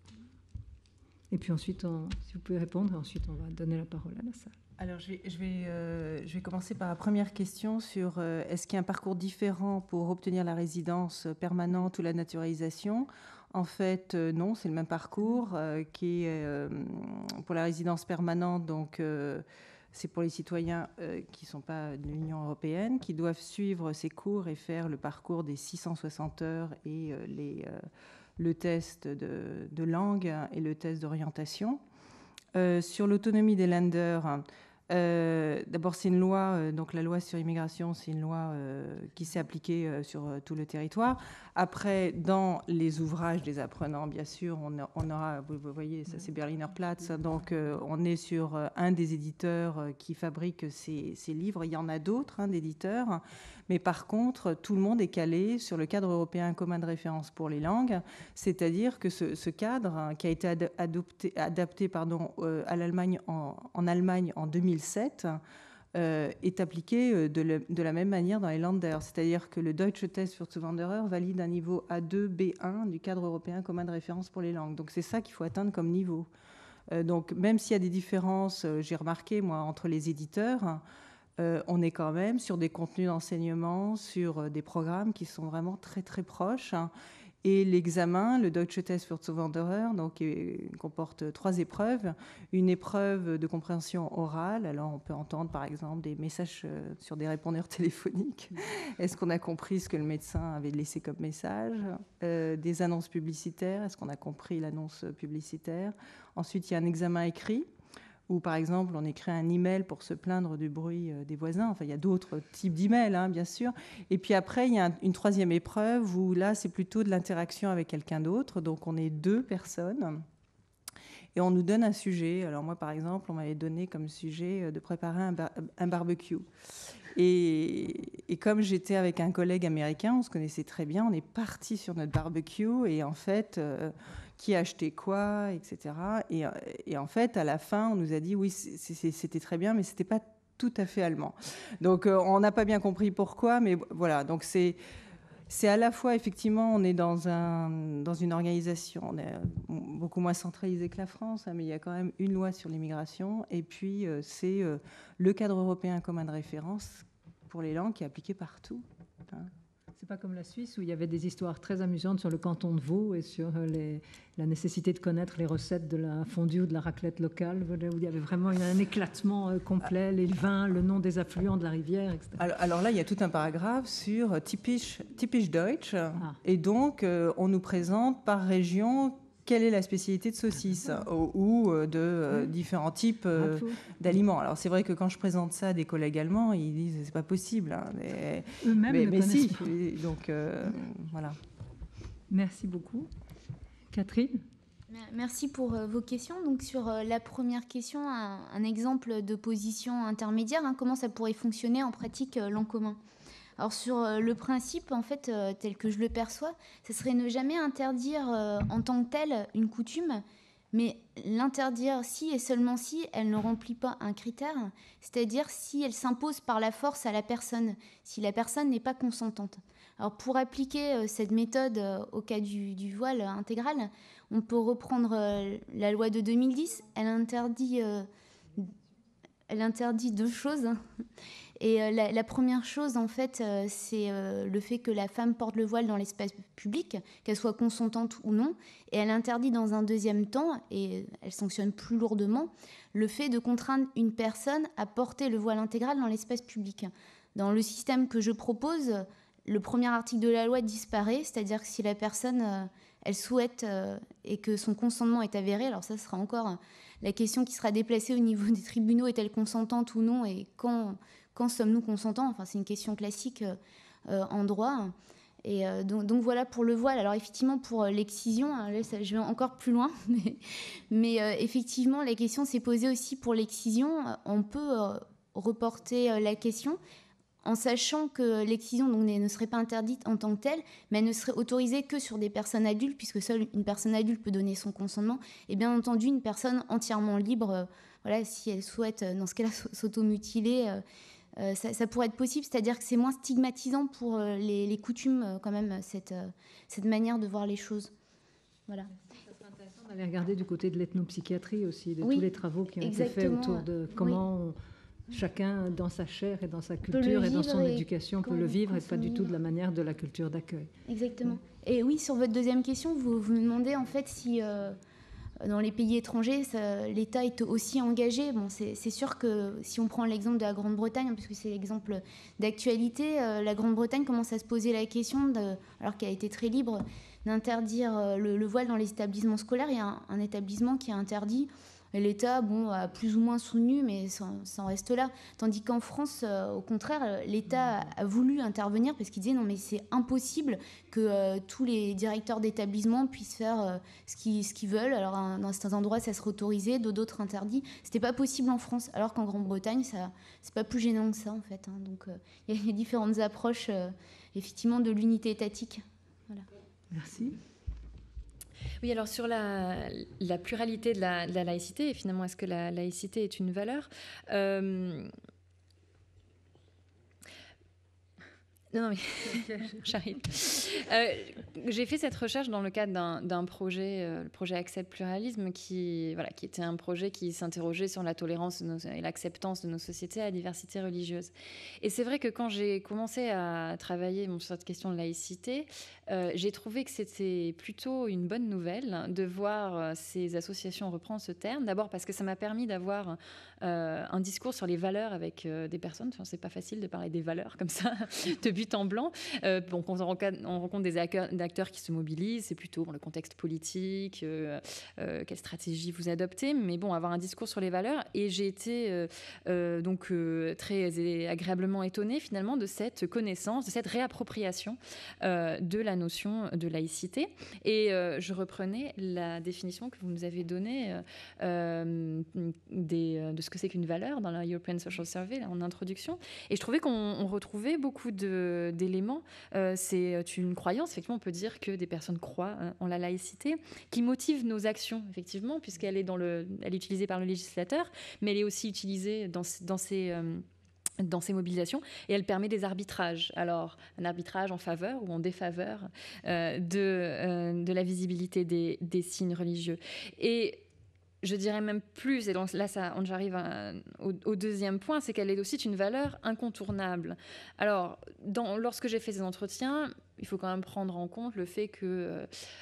Et puis ensuite, on, si vous pouvez répondre, et ensuite on va donner la parole à la salle. Alors, je vais, je vais, euh, je vais commencer par la première question sur euh, est-ce qu'il y a un parcours différent pour obtenir la résidence permanente ou la naturalisation? En fait, euh, non, c'est le même parcours euh, qui est euh, pour la résidence permanente, donc euh, c'est pour les citoyens euh, qui ne sont pas de l'Union européenne, qui doivent suivre ces cours et faire le parcours des six cent soixante heures et euh, les, euh, le test de, de langue et le test d'orientation. Euh, sur l'autonomie des Länder, Euh, D'abord, c'est une loi, euh, donc la loi sur l'immigration, c'est une loi euh, qui s'est appliquée euh, sur euh, tout le territoire. Après, dans les ouvrages des apprenants, bien sûr, on, a, on aura, vous, vous voyez, ça c'est Berliner Platz, donc euh, on est sur euh, un des éditeurs euh, qui fabrique ces, ces livres. Il y en a d'autres, hein, d'éditeurs, mais par contre, tout le monde est calé sur le cadre européen commun de référence pour les langues, c'est-à-dire que ce, ce cadre, hein, qui a été ad, adopté, adapté pardon, euh, à l'Allemagne en, en Allemagne en deux mille sept, euh, est appliqué de, le, de la même manière dans les Länder. C'est-à-dire que le Deutsche Test für Zuwanderer valide un niveau A deux B un du cadre européen commun de référence pour les langues. Donc c'est ça qu'il faut atteindre comme niveau. Euh, donc même s'il y a des différences, euh, j'ai remarqué moi, entre les éditeurs, euh, on est quand même sur des contenus d'enseignement, sur euh, des programmes qui sont vraiment très très proches. Hein. Et l'examen, le Deutsche Test für Zuwanderer, donc, il comporte trois épreuves. Une épreuve de compréhension orale. Alors, on peut entendre, par exemple, des messages sur des répondeurs téléphoniques. Est-ce qu'on a compris ce que le médecin avait laissé comme message ? euh, Des annonces publicitaires. Est-ce qu'on a compris l'annonce publicitaire ? Ensuite, il y a un examen écrit, où, par exemple, on écrit un email pour se plaindre du bruit des voisins. Enfin, il y a d'autres types d'emails, hein, bien sûr. Et puis après, il y a une troisième épreuve où là, c'est plutôt de l'interaction avec quelqu'un d'autre. Donc, on est deux personnes et on nous donne un sujet. Alors moi, par exemple, on m'avait donné comme sujet de préparer un, bar- un barbecue. Et, et comme j'étais avec un collègue américain, on se connaissait très bien, on est parti sur notre barbecue et en fait... Euh, qui a acheté quoi, et cetera. Et, et en fait, à la fin, on nous a dit, oui, c'était très bien, mais ce n'était pas tout à fait allemand. Donc, euh, on n'a pas bien compris pourquoi, mais voilà. Donc, c'est à la fois, effectivement, on est dans, un, dans une organisation, on est beaucoup moins centralisé que la France, hein, mais il y a quand même une loi sur l'immigration, et puis euh, c'est euh, le cadre européen commun de référence pour les langues qui est appliqué partout. Hein. C'est pas comme la Suisse où il y avait des histoires très amusantes sur le canton de Vaud et sur les, la nécessité de connaître les recettes de la fondue ou de la raclette locale, où il y avait vraiment un éclatement complet, les vins, le nom des affluents de la rivière, et cetera. Alors, alors là, il y a tout un paragraphe sur typisch, typisch Deutsch, ah. Et donc euh, on nous présente par région quelle est la spécialité de saucisse ou de euh, oui. différents types euh, d'aliments. Alors c'est vrai que quand je présente ça à des collègues allemands, ils disent c'est pas possible. Hein, mais eux-mêmes mais, ne mais connaissent si. pas. Donc euh, voilà. Merci beaucoup, Catherine. Merci pour euh, vos questions. Donc sur euh, la première question, un, un exemple de position intermédiaire, hein, comment ça pourrait fonctionner en pratique euh, l'en commun. Alors sur euh, le principe, en fait, euh, tel que je le perçois, ce serait ne jamais interdire euh, en tant que telle une coutume, mais l'interdire si et seulement si elle ne remplit pas un critère, c'est-à-dire si elle s'impose par la force à la personne, si la personne n'est pas consentante. Alors pour appliquer euh, cette méthode euh, au cas du, du voile intégral, on peut reprendre euh, la loi de deux mille dix, elle interdit, euh, elle interdit deux choses. Et euh, la, la première chose, en fait, euh, c'est euh, le fait que la femme porte le voile dans l'espace public, qu'elle soit consentante ou non. Et elle interdit dans un deuxième temps, et elle sanctionne plus lourdement, le fait de contraindre une personne à porter le voile intégral dans l'espace public. Dans le système que je propose, le premier article de la loi disparaît, c'est-à-dire que si la personne, euh, elle souhaite euh, et que son consentement est avéré, alors ça sera encore euh, la question qui sera déplacée au niveau des tribunaux, est-elle consentante ou non, et quand... Quand sommes-nous consentants ? Enfin, c'est une question classique euh, en droit. Et euh, donc, donc voilà pour le voile. Alors effectivement, pour euh, l'excision, là, ça, je vais encore plus loin, mais, mais euh, effectivement, la question s'est posée aussi pour l'excision. On peut euh, reporter euh, la question en sachant que l'excision donc, ne serait pas interdite en tant que telle, mais elle ne serait autorisée que sur des personnes adultes, puisque seule une personne adulte peut donner son consentement. Et bien entendu, une personne entièrement libre, euh, voilà, si elle souhaite, dans ce cas-là, s'automutiler, euh, Euh, ça, ça pourrait être possible, c'est-à-dire que c'est moins stigmatisant pour euh, les, les coutumes, euh, quand même, cette, euh, cette manière de voir les choses. Voilà. Ça serait intéressant d'aller regarder du côté de l'ethnopsychiatrie aussi, de oui, tous les travaux qui ont été faits autour de comment oui. on, chacun, dans sa chair et dans sa culture et dans son et éducation, peut le vivre et pas du tout de la manière de la culture d'accueil. Exactement. Et oui, sur votre deuxième question, vous, vous me demandez en fait si... Euh, dans les pays étrangers, l'État est aussi engagé. Bon, c'est sûr que si on prend l'exemple de la Grande-Bretagne, puisque c'est l'exemple d'actualité, euh, la Grande-Bretagne commence à se poser la question, de, alors qu'elle a été très libre, d'interdire le, le voile dans les établissements scolaires. Il y a un, un établissement qui a interdit l'État, bon, a plus ou moins soutenu, mais ça, ça en reste là. Tandis qu'en France, euh, au contraire, l'État a, a voulu intervenir parce qu'il disait non, mais c'est impossible que euh, tous les directeurs d'établissement puissent faire euh, ce qu'ils ce qu'ils veulent. Alors, un, dans certains endroits, ça serait autorisé, dans d'autres interdit. C'était pas possible en France, alors qu'en Grande-Bretagne, ça, c'est pas plus gênant que ça, en fait. Hein. Donc, il euh, y, y a différentes approches, euh, effectivement, de l'unité étatique. Voilà. Merci. Oui, alors sur la, la pluralité de la, de la laïcité, et finalement, est-ce que la laïcité est une valeur euh... Non, non, mais j'arrive. Euh, j'ai fait cette recherche dans le cadre d'un, d'un projet, euh, le projet Accès Pluralisme, qui, voilà, qui était un projet qui s'interrogeait sur la tolérance de nos, et l'acceptance de nos sociétés à la diversité religieuse. Et c'est vrai que quand j'ai commencé à travailler bon, sur cette question de laïcité, euh, j'ai trouvé que c'était plutôt une bonne nouvelle de voir euh, ces associations reprendre ce terme. D'abord parce que ça m'a permis d'avoir euh, un discours sur les valeurs avec euh, des personnes. Enfin, c'est pas facile de parler des valeurs comme ça, de but en blanc. Euh, bon, quand on rencontre, on rencontre des acteurs, acteurs qui se mobilisent, c'est plutôt bon, le contexte politique, euh, euh, quelle stratégie vous adoptez, mais bon, avoir un discours sur les valeurs. Et j'ai été euh, euh, donc euh, très agréablement étonnée finalement de cette connaissance, de cette réappropriation euh, de la notion de laïcité. Et euh, je reprenais la définition que vous nous avez donnée euh, des, de ce que c'est qu'une valeur dans la European Social Survey là, en introduction. Et je trouvais qu'on on retrouvait beaucoup de, d'éléments. Euh, c'est une croyance, effectivement, on peut dire que des personnes croient euh, en la laïcité, qui motive nos actions, effectivement, puisqu'elle est, dans le, elle est utilisée par le législateur, mais elle est aussi utilisée dans, dans ces... Euh, dans ces mobilisations, et elle permet des arbitrages. Alors, un arbitrage en faveur ou en défaveur euh, de, euh, de la visibilité des, des signes religieux. Et je dirais même plus, et donc là, ça, j'arrive à, au, au deuxième point, c'est qu'elle est aussi une valeur incontournable. Alors, dans, lorsque j'ai fait ces entretiens, il faut quand même prendre en compte le fait que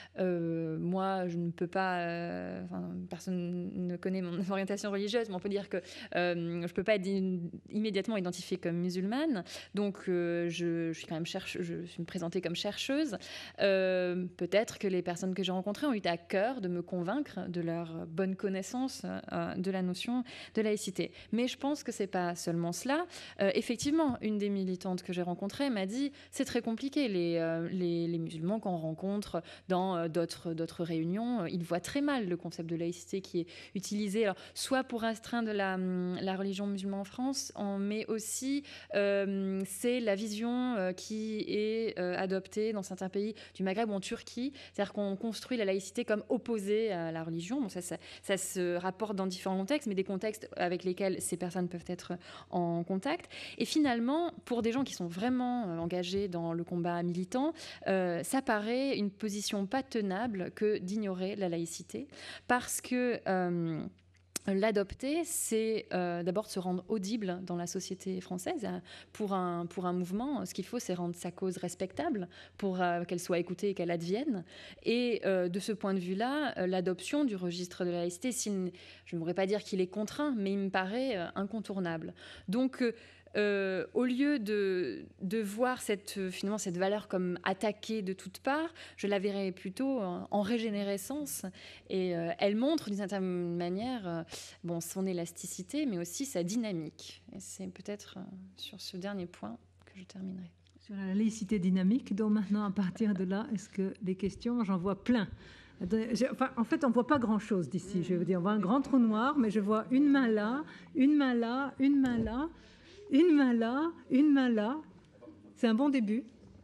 euh, moi, je ne peux pas... Euh, enfin, personne ne connaît mon orientation religieuse, mais on peut dire que euh, je ne peux pas être immédiatement identifiée comme musulmane. Donc, euh, je, je suis quand même cherche, je suis présentée comme chercheuse. Euh, peut-être que les personnes que j'ai rencontrées ont eu à cœur de me convaincre de leur bonne connaissance euh, de la notion de laïcité. Mais je pense que ce n'est pas seulement cela. Euh, effectivement, une des militantes que j'ai rencontrées m'a dit « c'est très compliqué, les... Les, les musulmans qu'on rencontre dans d'autres, d'autres réunions, ils voient très mal le concept de laïcité qui est utilisé, alors, soit pour restreindre la, la religion musulmane en France, mais aussi euh, c'est la vision euh, qui est euh, adoptée dans certains pays du Maghreb ou en Turquie, c'est-à-dire qu'on construit la laïcité comme opposée à la religion. Bon, ça, ça, ça se rapporte dans différents contextes, mais des contextes avec lesquels ces personnes peuvent être en contact. Et finalement, pour des gens qui sont vraiment engagés dans le combat militant, Euh, ça paraît une position pas tenable que d'ignorer la laïcité, parce que euh, l'adopter, c'est euh, d'abord de se rendre audible dans la société française. Pour un, pour un mouvement, ce qu'il faut, c'est rendre sa cause respectable pour euh, qu'elle soit écoutée et qu'elle advienne. Et euh, de ce point de vue-là, euh, l'adoption du registre de la laïcité, je ne voudrais pas dire qu'il est contraint, mais il me paraît euh, incontournable. Donc, euh, Euh, au lieu de, de voir cette, finalement, cette valeur comme attaquée de toutes parts, je la verrais plutôt en, en régénérescence. Et euh, elle montre d'une certaine manière euh, bon, son élasticité, mais aussi sa dynamique. Et c'est peut-être euh, sur ce dernier point que je terminerai. Sur la laïcité dynamique, donc maintenant, à partir de là, est-ce que les questions, j'en vois plein. Enfin, en fait, on ne voit pas grand-chose d'ici. Je veux dire, on voit un grand trou noir, mais je vois une main là, une main là, une main là. Une main là, une main là. C'est un bon début.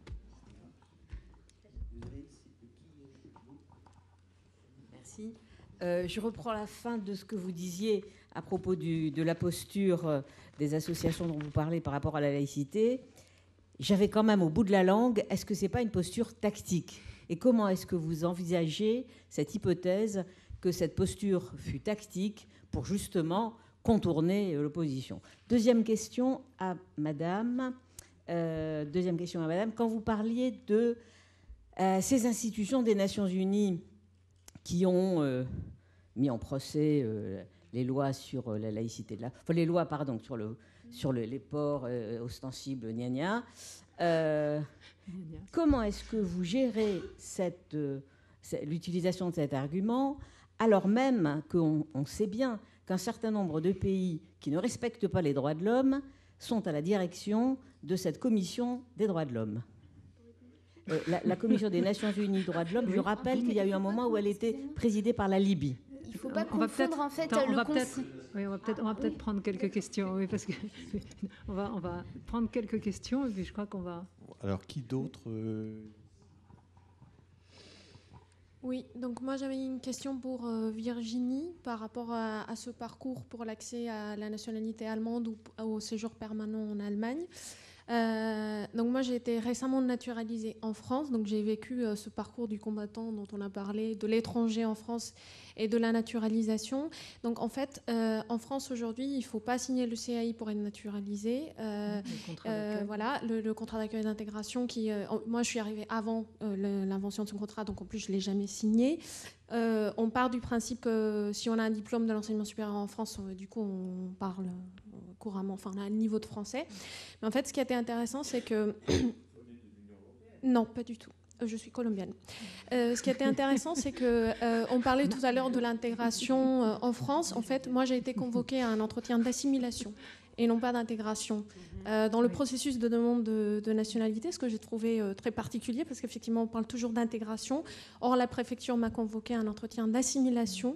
Merci. Euh, je reprends la fin de ce que vous disiez à propos du, de la posture des associations dont vous parlez par rapport à la laïcité. J'avais quand même au bout de la langue, est-ce que ce n'est pas une posture tactique ? Et comment est-ce que vous envisagez cette hypothèse que cette posture fut tactique pour justement contourner l'opposition. Deuxième question à Madame. Euh, deuxième question à Madame. Quand vous parliez de euh, ces institutions des Nations Unies qui ont euh, mis en procès euh, les lois sur la laïcité de la, enfin les lois pardon sur le sur le, les ports euh, ostensibles, gna gna. Euh, comment est-ce que vous gérez cette euh, l'utilisation de cet argument alors même qu'on on sait bien qu'un certain nombre de pays qui ne respectent pas les droits de l'homme sont à la direction de cette commission des droits de l'homme. Euh, la, la commission des Nations Unies droits de l'homme, je rappelle qu'il y a eu un moment où elle était présidée par la Libye. Il ne faut pas On va confondre en fait attends, on le va concept. peut-être, oui, on va peut-être, on va peut-être prendre quelques questions, oui, parce que on va, on va prendre quelques questions et puis je crois qu'on va. Alors qui d'autre euh... Oui, donc moi j'avais une question pour euh, Virginie par rapport à, à ce parcours pour l'accès à la nationalité allemande ou au séjour permanent en Allemagne. Euh, donc moi j'ai été récemment naturalisée en France, donc j'ai vécu euh, ce parcours du combattant dont on a parlé, de l'étranger en France et de la naturalisation. Donc en fait, euh, en France aujourd'hui, il ne faut pas signer le C A I pour être naturalisé. Euh, Le contrat euh, d'accueil. voilà, le, le contrat d'accueil et d'intégration qui, euh, moi je suis arrivée avant euh, l'invention de ce contrat, donc en plus je ne l'ai jamais signé. Euh, on part du principe, euh, si on a un diplôme de l'enseignement supérieur en France, euh, du coup on parle euh, couramment, enfin on a un niveau de français. Mais en fait, ce qui a été intéressant, c'est que... Non, pas du tout. Je suis colombienne. Euh, ce qui a été intéressant, c'est que euh, on parlait tout à l'heure de l'intégration euh, en France. En fait, moi, j'ai été convoquée à un entretien d'assimilation et non pas d'intégration euh, dans le processus de demande de, de nationalité, ce que j'ai trouvé euh, très particulier parce qu'effectivement, on parle toujours d'intégration. Or, la préfecture m'a convoquée à un entretien d'assimilation.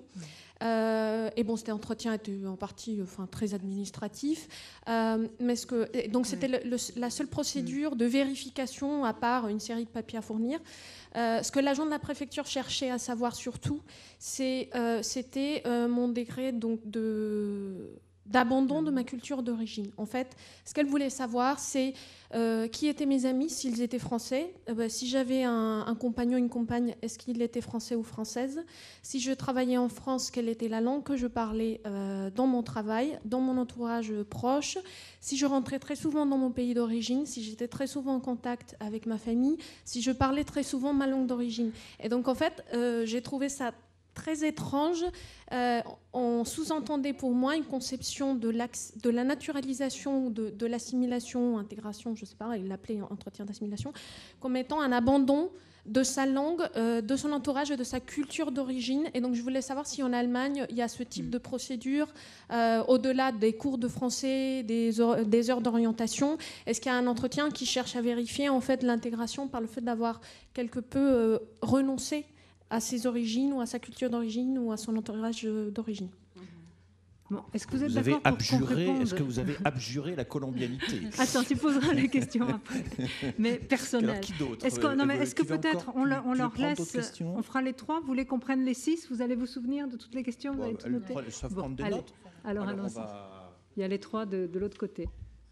Euh, et bon, cet entretien était en partie enfin, très administratif. Euh, mais ce que, donc, c'était le, le, la seule procédure de vérification, à part une série de papiers à fournir. Euh, ce que l'agent de la préfecture cherchait à savoir surtout, c'est, euh, c'était euh, mon décret donc, de... d'abandon de ma culture d'origine. En fait, ce qu'elle voulait savoir, c'est euh, qui étaient mes amis, s'ils étaient français. Euh, bah, si j'avais un, un compagnon, une compagne, est-ce qu'il était français ou française? Si je travaillais en France, quelle était la langue que je parlais euh, dans mon travail, dans mon entourage proche? Si je rentrais très souvent dans mon pays d'origine, si j'étais très souvent en contact avec ma famille, si je parlais très souvent ma langue d'origine. Et donc, en fait, euh, j'ai trouvé ça très étrange. Euh, on sous-entendait pour moi une conception de, de la naturalisation, de, de l'assimilation, intégration, je ne sais pas, il l'appelait entretien d'assimilation, comme étant un abandon de sa langue, euh, de son entourage et de sa culture d'origine. Et donc je voulais savoir si en Allemagne, il y a ce type de procédure, euh, au-delà des cours de français, des heures, des heures d'orientation. Est-ce qu'il y a un entretien qui cherche à vérifier en fait l'intégration par le fait d'avoir quelque peu euh, renoncé à ses origines ou à sa culture d'origine ou à son entourage d'origine. Bon, est-ce que vous êtes vous avez d'accord pour qu'on abjuré, réponde ? Est-ce que vous avez abjuré la colombianité? Attends, tu poseras les questions après. Mais personnelles. Alors, qui d'autre? Est-ce que, non, mais Euh, est-ce que qui veut peut-être encore- on, tu- leur- on tu veux leur prendre laisse, d'autres questions? on fera les trois, vous voulez qu'on prenne les six, vous allez vous souvenir de toutes les questions, vous Bon, avez tout elles noté. prennent- savent Bon, prendre des allez. notes. Alors, Alors, on allons-y. va- Il y a les trois de, de l'autre côté.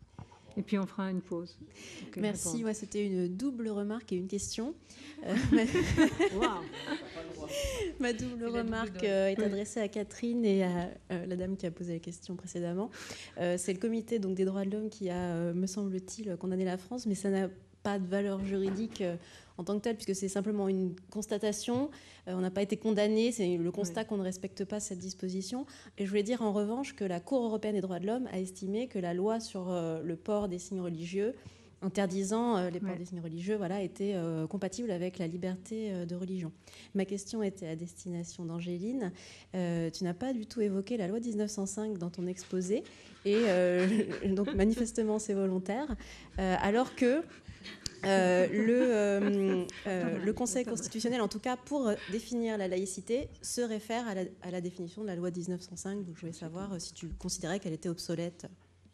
Et puis on fera une pause. Ok, Merci, répondre. ouais, c'était une double remarque et une question. Euh, Waouh. Ma double remarque euh, est adressée à Catherine et à euh, la dame qui a posé la question précédemment. Euh, c'est le comité donc, des droits de l'homme qui a, euh, me semble-t-il, condamné la France, mais ça n'a pas de valeur juridique euh, en tant que telle, puisque c'est simplement une constatation. Euh, on n'a pas été condamné, c'est le constat Oui. qu'on ne respecte pas cette disposition. Et je voulais dire en revanche que la Cour européenne des droits de l'homme a estimé que la loi sur euh, le port des signes religieux, interdisant euh, les ports Ouais. des signes religieux, voilà, était euh, compatible avec la liberté euh, de religion. Ma question était à destination d'Angéline. Euh, tu n'as pas du tout évoqué la loi mille neuf cent cinq dans ton exposé, et euh, donc manifestement c'est volontaire, euh, alors que euh, le, euh, euh, le Conseil constitutionnel, en tout cas pour définir la laïcité, se réfère à la, à la définition de la loi mille neuf cent cinq. Donc je voulais savoir euh, si tu considérais qu'elle était obsolète.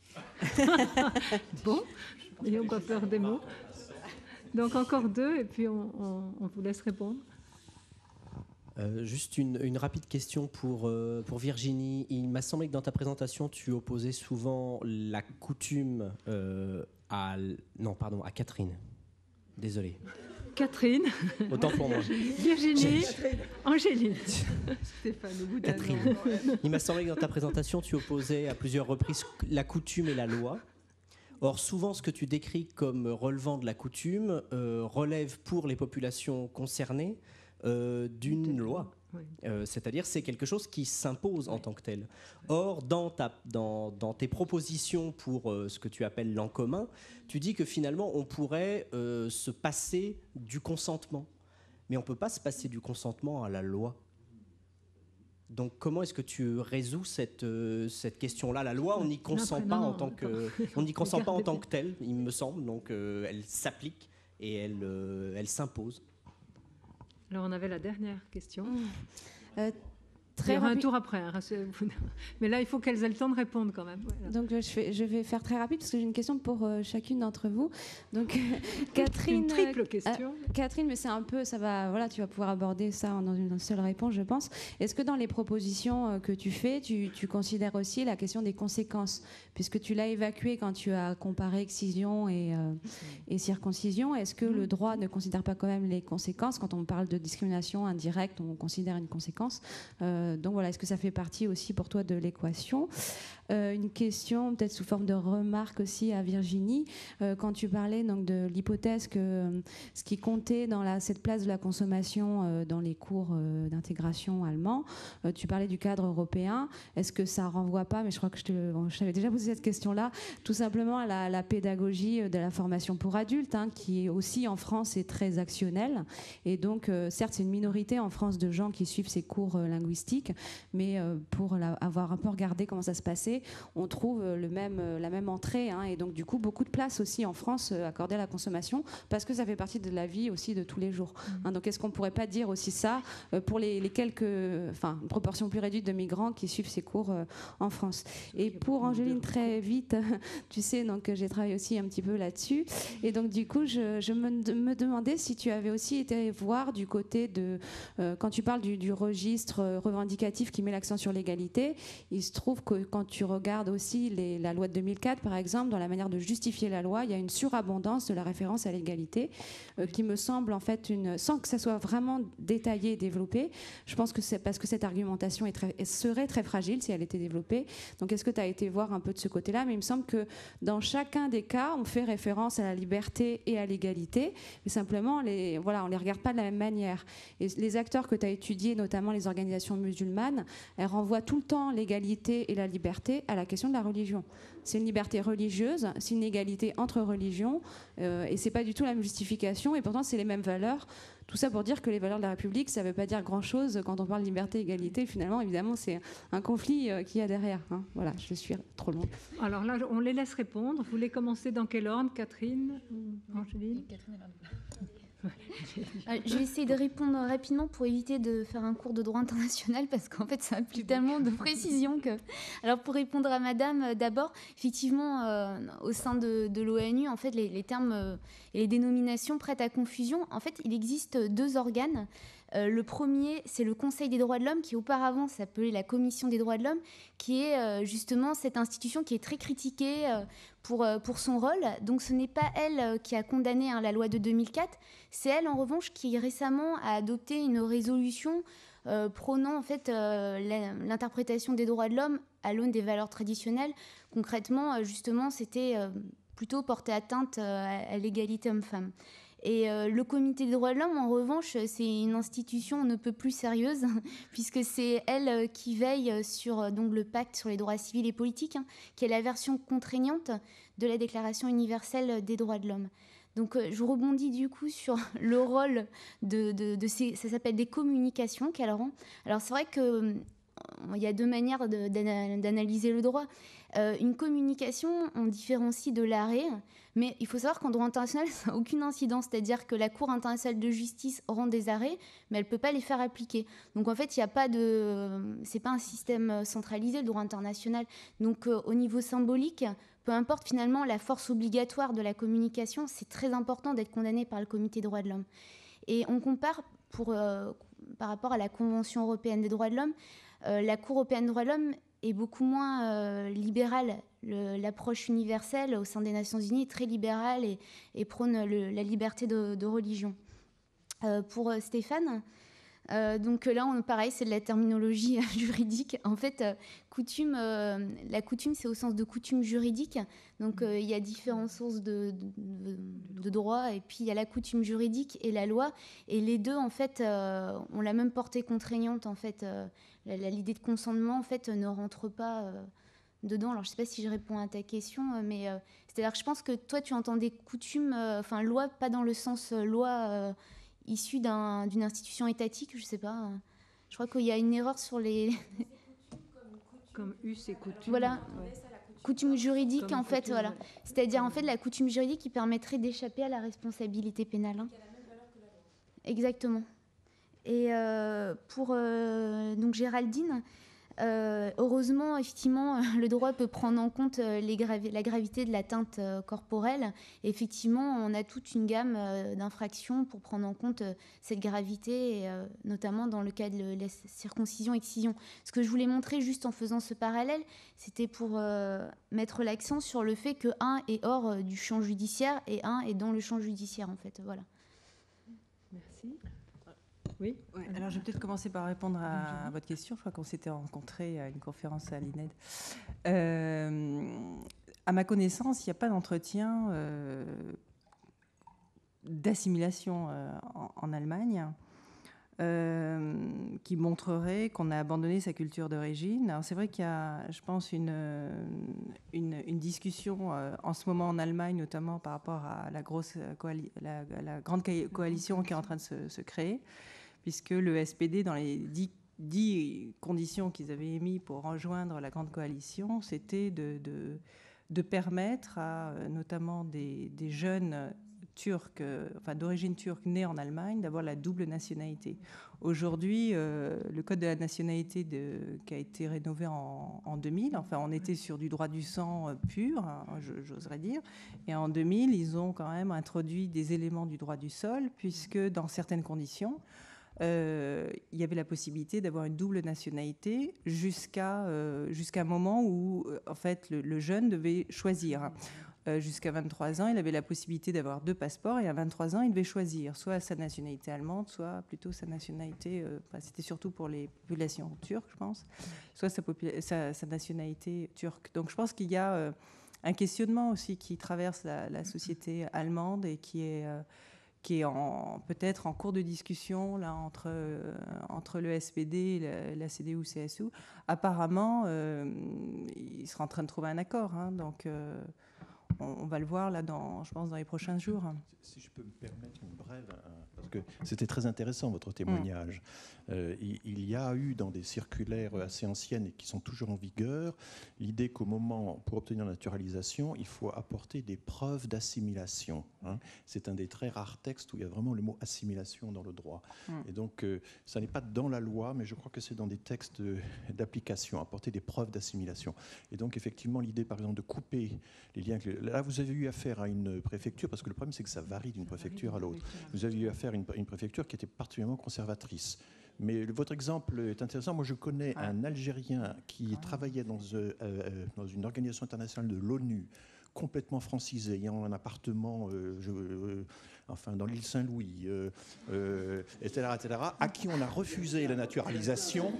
Bon, n'ayons pas peur des mots. Donc encore deux, et puis on, on, on vous laisse répondre. Euh, juste une, une rapide question pour, euh, pour Virginie. Il m'a semblé que dans ta présentation, tu opposais souvent la coutume euh, à... Non, pardon, à Catherine. Désolé. Catherine, Autant pour moi. Virginie, Angéline. Stéphane, au bout d'un Catherine. an. Il m'a semblé que dans ta présentation, tu opposais à plusieurs reprises la coutume et la loi. Or, souvent, ce que tu décris comme relevant de la coutume euh, relève pour les populations concernées euh, d'une loi. Oui. Euh, c'est-à-dire c'est quelque chose qui s'impose en tant que tel. Or, dans, ta, dans, dans tes propositions pour euh, ce que tu appelles l'en commun, tu dis que finalement on pourrait euh, se passer du consentement. Mais on ne peut pas se passer du consentement à la loi. Donc comment est-ce que tu résous cette, euh, cette question-là? La loi, on n'y consent pas en tant que, on n'y consent pas en tant que telle, il me semble. Donc euh, elle s'applique et elle, euh, elle s'impose. Alors on avait la dernière question. Mmh. Euh, Très Il y aura rapide. un tour après, hein, mais là il faut qu'elles aient le temps de répondre quand même. Voilà. Donc je, fais, je vais faire très rapide parce que j'ai une question pour euh, chacune d'entre vous. Donc Catherine, une triple question. Euh, Catherine, mais c'est un peu, ça va, voilà, tu vas pouvoir aborder ça dans une seule réponse, je pense. Est-ce que dans les propositions euh, que tu fais, tu, tu considères aussi la question des conséquences, puisque tu l'as évacué quand tu as comparé excision et, euh, et circoncision. Est-ce que mmh. le droit ne considère pas quand même les conséquences? Quand on parle de discrimination indirecte, on considère une conséquence. Euh, Donc voilà, est-ce que ça fait partie aussi pour toi de l'équation? euh, Une question peut-être sous forme de remarque aussi à Virginie. Euh, quand tu parlais donc, de l'hypothèse que euh, ce qui comptait dans la, cette place de la consommation euh, dans les cours euh, d'intégration allemands, euh, tu parlais du cadre européen. Est-ce que ça renvoie pas, mais je crois que je, te, bon, je t'avais déjà posé cette question-là, tout simplement à la, la pédagogie de la formation pour adultes, hein, qui aussi en France est très actionnelle. Et donc, euh, certes, c'est une minorité en France de gens qui suivent ces cours euh, linguistiques, mais euh, pour la, avoir un peu regardé comment ça se passait, on trouve euh, le même, euh, la même entrée, hein, et donc du coup beaucoup de place aussi en France euh, accordée à la consommation, parce que ça fait partie de la vie aussi de tous les jours. Mmh. Hein, donc est-ce qu'on pourrait pas dire aussi ça euh, pour les, les quelques, enfin une proportion plus réduite de migrants qui suivent ces cours euh, en France. Et pour Angéline, très vite, tu sais, donc j'ai travaillé aussi un petit peu là-dessus, et donc du coup je, je me, me demandais si tu avais aussi été voir du côté de, euh, quand tu parles du, du registre euh, revendicatif qui met l'accent sur l'égalité, il se trouve que quand tu regardes aussi les, la loi de deux mille quatre, par exemple, dans la manière de justifier la loi, il y a une surabondance de la référence à l'égalité euh, qui me semble en fait, une, sans que ça soit vraiment détaillé et développé, je pense que c'est parce que cette argumentation est très, serait très fragile si elle était développée. Donc est-ce que tu as été voir un peu de ce côté-là? Mais il me semble que dans chacun des cas, on fait référence à la liberté et à l'égalité, mais simplement, les, voilà, on ne les regarde pas de la même manière. Et les acteurs que tu as étudiés, notamment les organisations musulmanes, elle renvoie tout le temps l'égalité et la liberté à la question de la religion. C'est une liberté religieuse, c'est une égalité entre religions, euh, et c'est pas du tout la même justification, et pourtant c'est les mêmes valeurs. Tout ça pour dire que les valeurs de la République, ça veut pas dire grand-chose quand on parle de liberté, égalité. Finalement, évidemment, c'est un conflit euh, qu'il y a derrière. Hein. Voilà, je suis trop loin. Alors là, on les laisse répondre. Vous voulez commencer dans quel ordre, Catherine ou Angéline? Catherine Je vais essayer de répondre rapidement pour éviter de faire un cours de droit international parce qu'en fait ça implique tellement de précision que... Alors pour répondre à madame, d'abord, effectivement, euh, au sein de, de l'ONU, en fait, les, les termes euh, et les dénominations prêtent à confusion. En fait, il existe deux organes. Euh, le premier, c'est le Conseil des droits de l'homme, qui auparavant s'appelait la Commission des droits de l'homme, qui est euh, justement cette institution qui est très critiquée euh, pour, euh, pour son rôle. Donc ce n'est pas elle euh, qui a condamné hein, la loi de deux mille quatre, c'est elle en revanche qui récemment a adopté une résolution euh, prônant en fait euh, l'interprétation des droits de l'homme à l'aune des valeurs traditionnelles. Concrètement, euh, justement, c'était euh, plutôt porter atteinte euh, à, à l'égalité homme-femme. Et euh, le Comité des droits de l'homme, en revanche, c'est une institution on ne peut plus sérieuse, puisque c'est elle euh, qui veille sur euh, donc, le pacte sur les droits civils et politiques, hein, qui est la version contraignante de la Déclaration universelle des droits de l'homme. Donc euh, je rebondis du coup sur le rôle de, de, de ces... Ça s'appelle des communications qu'elles rendent. Alors c'est vrai qu'il euh, y a deux manières de, d'analyser le droit. Euh, une communication, on différencie de l'arrêt, mais il faut savoir qu'en droit international, ça n'a aucune incidence, c'est-à-dire que la Cour internationale de justice rend des arrêts, mais elle ne peut pas les faire appliquer. Donc en fait, il n'y a pas de... c'est pas un système centralisé, le droit international. Donc euh, au niveau symbolique, peu importe finalement la force obligatoire de la communication, c'est très important d'être condamné par le Comité des droits de l'homme. Et on compare, pour, euh, par rapport à la Convention européenne des droits de l'homme, euh, la Cour européenne des droits de l'homme est beaucoup moins euh, libérale. Le, l'approche universelle au sein des Nations Unies est très libérale et, et prône le, la liberté de, de religion. Euh, pour euh, Stéphane, euh, donc là, on, pareil, c'est de la terminologie juridique. En fait, euh, coutume, euh, la coutume, c'est au sens de coutume juridique. Donc, euh, il y a différentes sources de, de, de droit, et puis il y a la coutume juridique et la loi. Et les deux, en fait, euh, ont la même portée contraignante. En fait, euh, la, la, l'idée de consentement, en fait, ne rentre pas euh, dedans. Alors, je ne sais pas si je réponds à ta question, mais euh, c'est-à-dire que je pense que toi, tu entendais coutume, enfin, euh, loi, pas dans le sens euh, loi... Euh, issu d'un, d'une institution étatique, je ne sais pas. Je crois qu'il y a une erreur sur les... Comme us et coutume. Voilà. Ouais. Coutume juridique, Comme en fait, coutume, voilà. ouais. C'est-à-dire, en fait, la coutume juridique qui permettrait d'échapper à la responsabilité pénale. Hein. Exactement. Et euh, pour euh, donc Géraldine, euh, heureusement, effectivement, le droit peut prendre en compte les gravi- la gravité de l'atteinte euh, corporelle. Et effectivement, on a toute une gamme euh, d'infractions pour prendre en compte euh, cette gravité, et, euh, notamment dans le cas de la circoncision-excision. Ce que je voulais montrer juste en faisant ce parallèle, c'était pour euh, mettre l'accent sur le fait que un est hors euh, du champ judiciaire et un est dans le champ judiciaire, en fait. Voilà. Merci. Oui. Ouais, alors, je vais peut-être commencer par répondre à, à votre question. Je crois qu'on s'était rencontrés à une conférence à l'I N E D. Euh, à ma connaissance, il n'y a pas d'entretien euh, d'assimilation euh, en, en Allemagne euh, qui montrerait qu'on a abandonné sa culture d'origine. Alors, c'est vrai qu'il y a, je pense, une, une, une discussion euh, en ce moment en Allemagne, notamment par rapport à la, grosse coali- la, la grande coalition qui est en train de se, se créer, puisque le S P D, dans les dix, dix conditions qu'ils avaient émises pour rejoindre la grande coalition, c'était de, de, de permettre à notamment des, des jeunes turcs, enfin d'origine turque nés en Allemagne, d'avoir la double nationalité. Aujourd'hui, euh, le code de la nationalité de, qui a été rénové en, en deux mille, enfin on était sur du droit du sang pur, hein, j'oserais dire, et en deux mille, ils ont quand même introduit des éléments du droit du sol, puisque dans certaines conditions, Euh, il y avait la possibilité d'avoir une double nationalité jusqu'à euh, jusqu'à un moment où euh, en fait le, le jeune devait choisir. Euh, jusqu'à vingt-trois ans, il avait la possibilité d'avoir deux passeports, et à vingt-trois ans, il devait choisir soit sa nationalité allemande, soit plutôt sa nationalité, euh, enfin, c'était surtout pour les populations turques, je pense, soit sa, popula- sa, sa nationalité turque. Donc je pense qu'il y a euh, un questionnement aussi qui traverse la, la société allemande et qui est... Euh, qui est en, peut-être en cours de discussion là, entre, euh, entre le S P D et la, la C D U C S U. Apparemment, euh, ils seraient en train de trouver un accord. Hein, donc, euh, on, on va le voir, là, dans, je pense, dans les prochains jours. Si je peux me permettre une brève, parce que c'était très intéressant, votre témoignage. Mmh. Euh, il, il y a eu, dans des circulaires assez anciennes et qui sont toujours en vigueur, l'idée qu'au moment, pour obtenir la naturalisation, il faut apporter des preuves d'assimilation. Hein. C'est un des très rares textes où il y a vraiment le mot assimilation dans le droit. Mmh. Et donc, euh, ça n'est pas dans la loi, mais je crois que c'est dans des textes d'application, apporter des preuves d'assimilation. Et donc, effectivement, l'idée, par exemple, de couper les liens... Que, là, vous avez eu affaire à une préfecture, parce que le problème, c'est que ça varie d'une préfecture à l'autre. Vous avez eu affaire à une, une préfecture qui était particulièrement conservatrice. Mais votre exemple est intéressant. Moi, je connais un Algérien qui travaillait dans, euh, euh, dans une organisation internationale de l'ONU, complètement francisé, ayant un appartement euh, je, euh, enfin, dans l'île Saint-Louis, euh, euh, et cetera, et cetera, à qui on a refusé la naturalisation,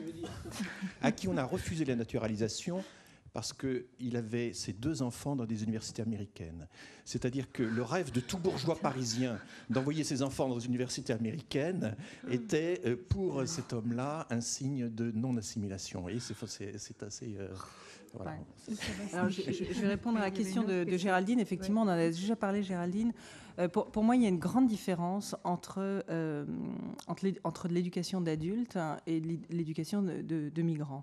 à qui on a refusé la naturalisation parce qu'il avait ses deux enfants dans des universités américaines. C'est-à-dire que le rêve de tout bourgeois parisien d'envoyer ses enfants dans une université américaine était, pour cet homme-là, un signe de non-assimilation. Et c'est, c'est, c'est assez... Euh, voilà. Ouais. Alors, je, je vais répondre à la question de, de Géraldine. Effectivement, on en a déjà parlé, Géraldine. Euh, pour, pour moi, il y a une grande différence entre, euh, entre, entre l'éducation d'adultes et l'éducation de, de, de migrants.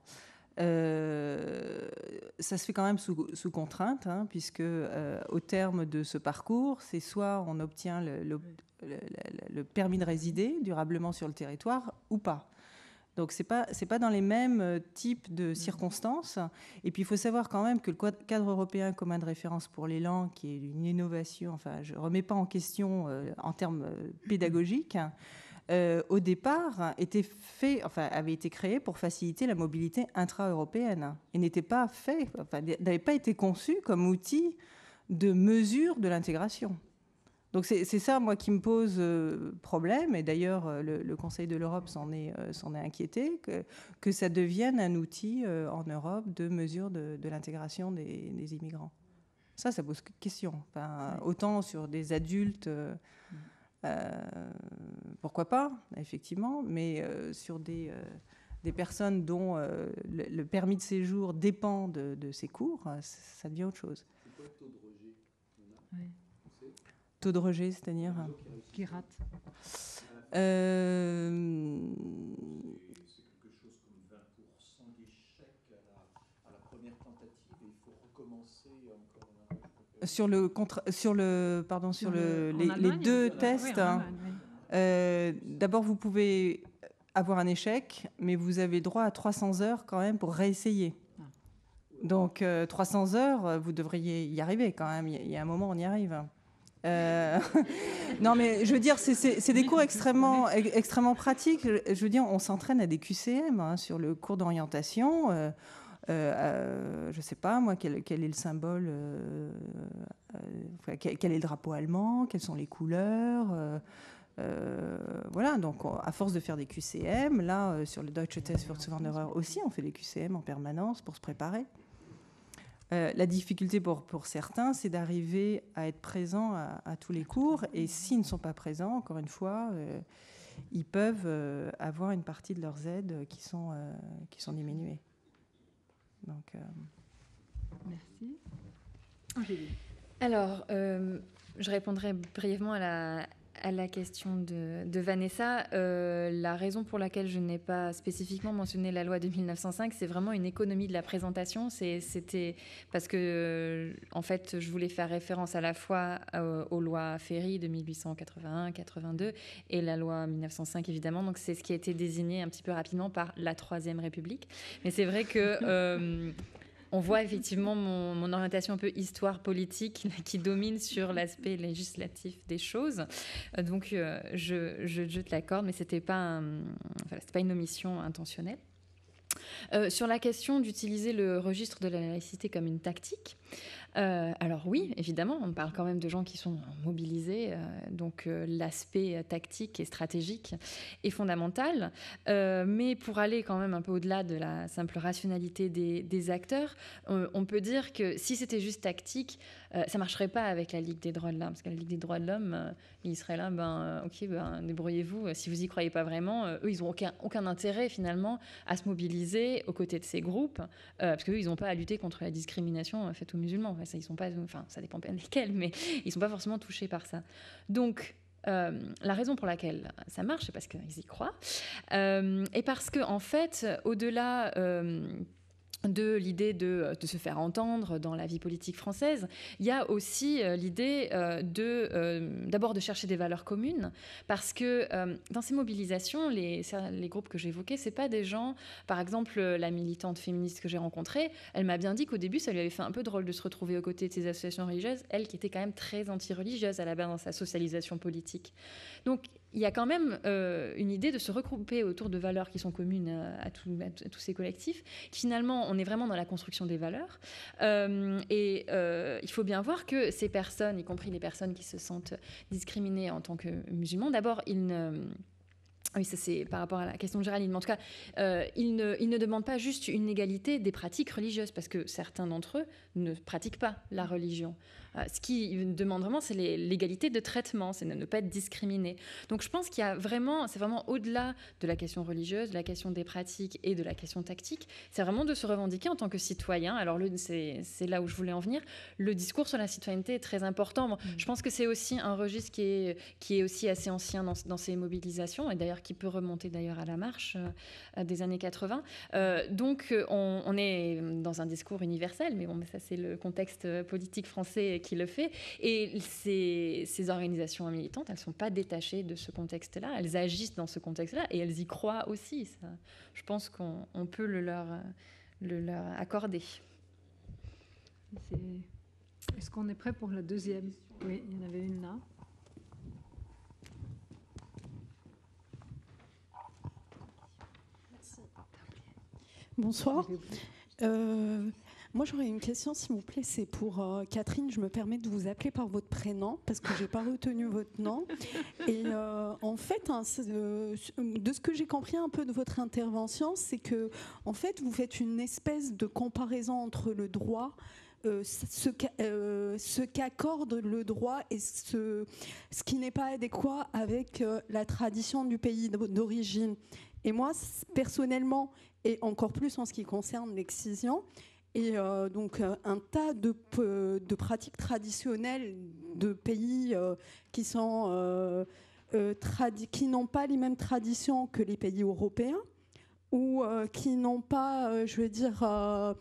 Euh, ça se fait quand même sous, sous contrainte, hein, puisque euh, au terme de ce parcours, c'est soit on obtient le, le, le, le permis de résider durablement sur le territoire ou pas. Donc c'est pas c'est pas dans les mêmes types de circonstances. Et puis il faut savoir quand même que le cadre européen commun de référence pour les langues, qui est une innovation, enfin je remets pas en question euh, en termes pédagogiques. Euh, au départ, était fait, enfin, avait été créé pour faciliter la mobilité intra-européenne et n'était pas fait, enfin, n'avait pas été conçu comme outil de mesure de l'intégration. Donc c'est, c'est ça, moi, qui me pose euh, problème. Et d'ailleurs, euh, le, le Conseil de l'Europe s'en est, euh, s'en est inquiété, que, que ça devienne un outil euh, en Europe de mesure de, de l'intégration des, des immigrants. Ça, ça pose question. Enfin, autant sur des adultes... Euh, Euh, pourquoi pas, effectivement, mais euh, sur des, euh, des personnes dont euh, le, le permis de séjour dépend de, de ces cours, ça devient autre chose. C'est quoi le taux de rejet? Oui. Taux de rejet, c'est-à-dire qui rate. Euh, Sur le, contra... sur le, pardon, sur le, les, les deux tests, hein, oui. euh, d'abord vous pouvez avoir un échec, mais vous avez droit à trois cents heures quand même pour réessayer. Ah. Donc euh, trois cents heures, vous devriez y arriver quand même. Il y a un moment, on y arrive. Euh... non, mais je veux dire, c'est, c'est, c'est des cours extrêmement, extrêmement pratiques. Je veux dire, on s'entraîne à des Q C M hein, sur le cours d'orientation. Euh, Euh, euh, je ne sais pas, moi, quel, quel est le symbole, euh, euh, quel, quel est le drapeau allemand, quelles sont les couleurs. Euh, euh, voilà, donc à force de faire des Q C M, là, euh, sur le Deutsche Test für Zuwanderer aussi, on fait des Q C M en permanence pour se préparer. Euh, la difficulté pour, pour certains, c'est d'arriver à être présent à, à tous les cours. Et s'ils ne sont pas présents, encore une fois, euh, ils peuvent euh, avoir une partie de leurs aides qui sont, euh, qui sont diminuées. Donc, euh... Merci. Angéline. Alors, euh, je répondrai brièvement à la, à la question de, de Vanessa. Euh, la raison pour laquelle je n'ai pas spécifiquement mentionné la loi de mille neuf cent cinq, c'est vraiment une économie de la présentation. C'est, c'était parce que, euh, en fait, je voulais faire référence à la fois euh, aux lois Ferry de mille huit cent quatre-vingt-un quatre-vingt-deux et la loi mille neuf cent cinq, évidemment. Donc, c'est ce qui a été désigné un petit peu rapidement par la Troisième République. Mais c'est vrai que... Euh, on voit effectivement mon, mon orientation un peu histoire politique qui domine sur l'aspect législatif des choses. Donc, euh, je, je, je te l'accorde, mais ce n'était pas, un, enfin, c'était pas une omission intentionnelle. Euh, sur la question d'utiliser le registre de la laïcité comme une tactique, euh, alors oui, évidemment, on parle quand même de gens qui sont mobilisés, euh, donc euh, l'aspect tactique et stratégique est fondamental, euh, mais pour aller quand même un peu au-delà de la simple rationalité des, des acteurs, on, on peut dire que si c'était juste tactique, euh, ça ne marcherait pas avec la Ligue des droits de l'homme, parce que la Ligue des droits de l'homme, euh, ils seraient là, ben, ok, ben, débrouillez-vous, si vous n'y croyez pas vraiment, euh, eux, ils n'ont aucun, aucun intérêt finalement à se mobiliser aux côtés de ces groupes, euh, parce qu'eux, ils n'ont pas à lutter contre la discrimination faite aux musulmans. Enfin, ça, ils sont pas, enfin, ça dépend bien desquels, mais ils ne sont pas forcément touchés par ça. Donc, euh, la raison pour laquelle ça marche, c'est parce qu'ils y croient, euh, et parce que, en fait, au-delà... Euh, de l'idée de, de se faire entendre dans la vie politique française, il y a aussi euh, l'idée euh, de, euh, d'abord de chercher des valeurs communes, parce que euh, dans ces mobilisations, les, les groupes que j'évoquais, c'est pas des gens, par exemple la militante féministe que j'ai rencontrée, elle m'a bien dit qu'au début ça lui avait fait un peu drôle de se retrouver aux côtés de ces associations religieuses, elle qui était quand même très anti-religieuse à la base dans sa socialisation politique. Donc il y a quand même euh, une idée de se regrouper autour de valeurs qui sont communes à, à, tout, à, à tous ces collectifs, qui finalement, on est vraiment dans la construction des valeurs. Euh, et euh, il faut bien voir que ces personnes, y compris les personnes qui se sentent discriminées en tant que musulmans, d'abord, ils ne... Oui, ça c'est par rapport à la question de Géraldine. Mais en tout cas, euh, ils, ne, ils ne demandent pas juste une égalité des pratiques religieuses, parce que certains d'entre eux ne pratiquent pas la religion. Euh, ce qu'ils demandent vraiment, c'est les, l'égalité de traitement, c'est de ne pas être discriminé. Donc je pense qu'il y a vraiment, c'est vraiment au-delà de la question religieuse, de la question des pratiques et de la question tactique, c'est vraiment de se revendiquer en tant que citoyen. Alors le, c'est, c'est là où je voulais en venir. Le discours sur la citoyenneté est très important. Bon, mmh. Je pense que c'est aussi un registre qui est, qui est aussi assez ancien dans, dans ces mobilisations, et d'ailleurs qui peut remonter d'ailleurs à la marche euh, des années quatre-vingts. Euh, donc on, on est dans un discours universel, mais bon, ça c'est le contexte politique français qui le fait. Et ces, ces organisations militantes, elles ne sont pas détachées de ce contexte-là, elles agissent dans ce contexte-là et elles y croient aussi. Ça, je pense qu'on on peut le leur, le leur accorder. C'est... Est-ce qu'on est prêt pour la deuxième ? Oui, il y en avait une là. Bonsoir. Euh, moi, j'aurais une question, s'il vous plaît. C'est pour euh, Catherine. Je me permets de vous appeler par votre prénom parce que je n'ai pas retenu votre nom. Et euh, en fait, hein, euh, de ce que j'ai compris un peu de votre intervention, c'est que, en fait, vous faites une espèce de comparaison entre le droit, euh, ce, euh, ce qu'accorde le droit et ce, ce qui n'est pas adéquat avec euh, la tradition du pays d'origine. Et moi, personnellement, et encore plus en ce qui concerne l'excision, et euh, donc euh, un tas de, de pratiques traditionnelles de pays euh, qui sont euh, euh, tradi- qui n'ont pas les mêmes traditions que les pays européens, ou euh, qui n'ont pas, euh, je veux dire, euh,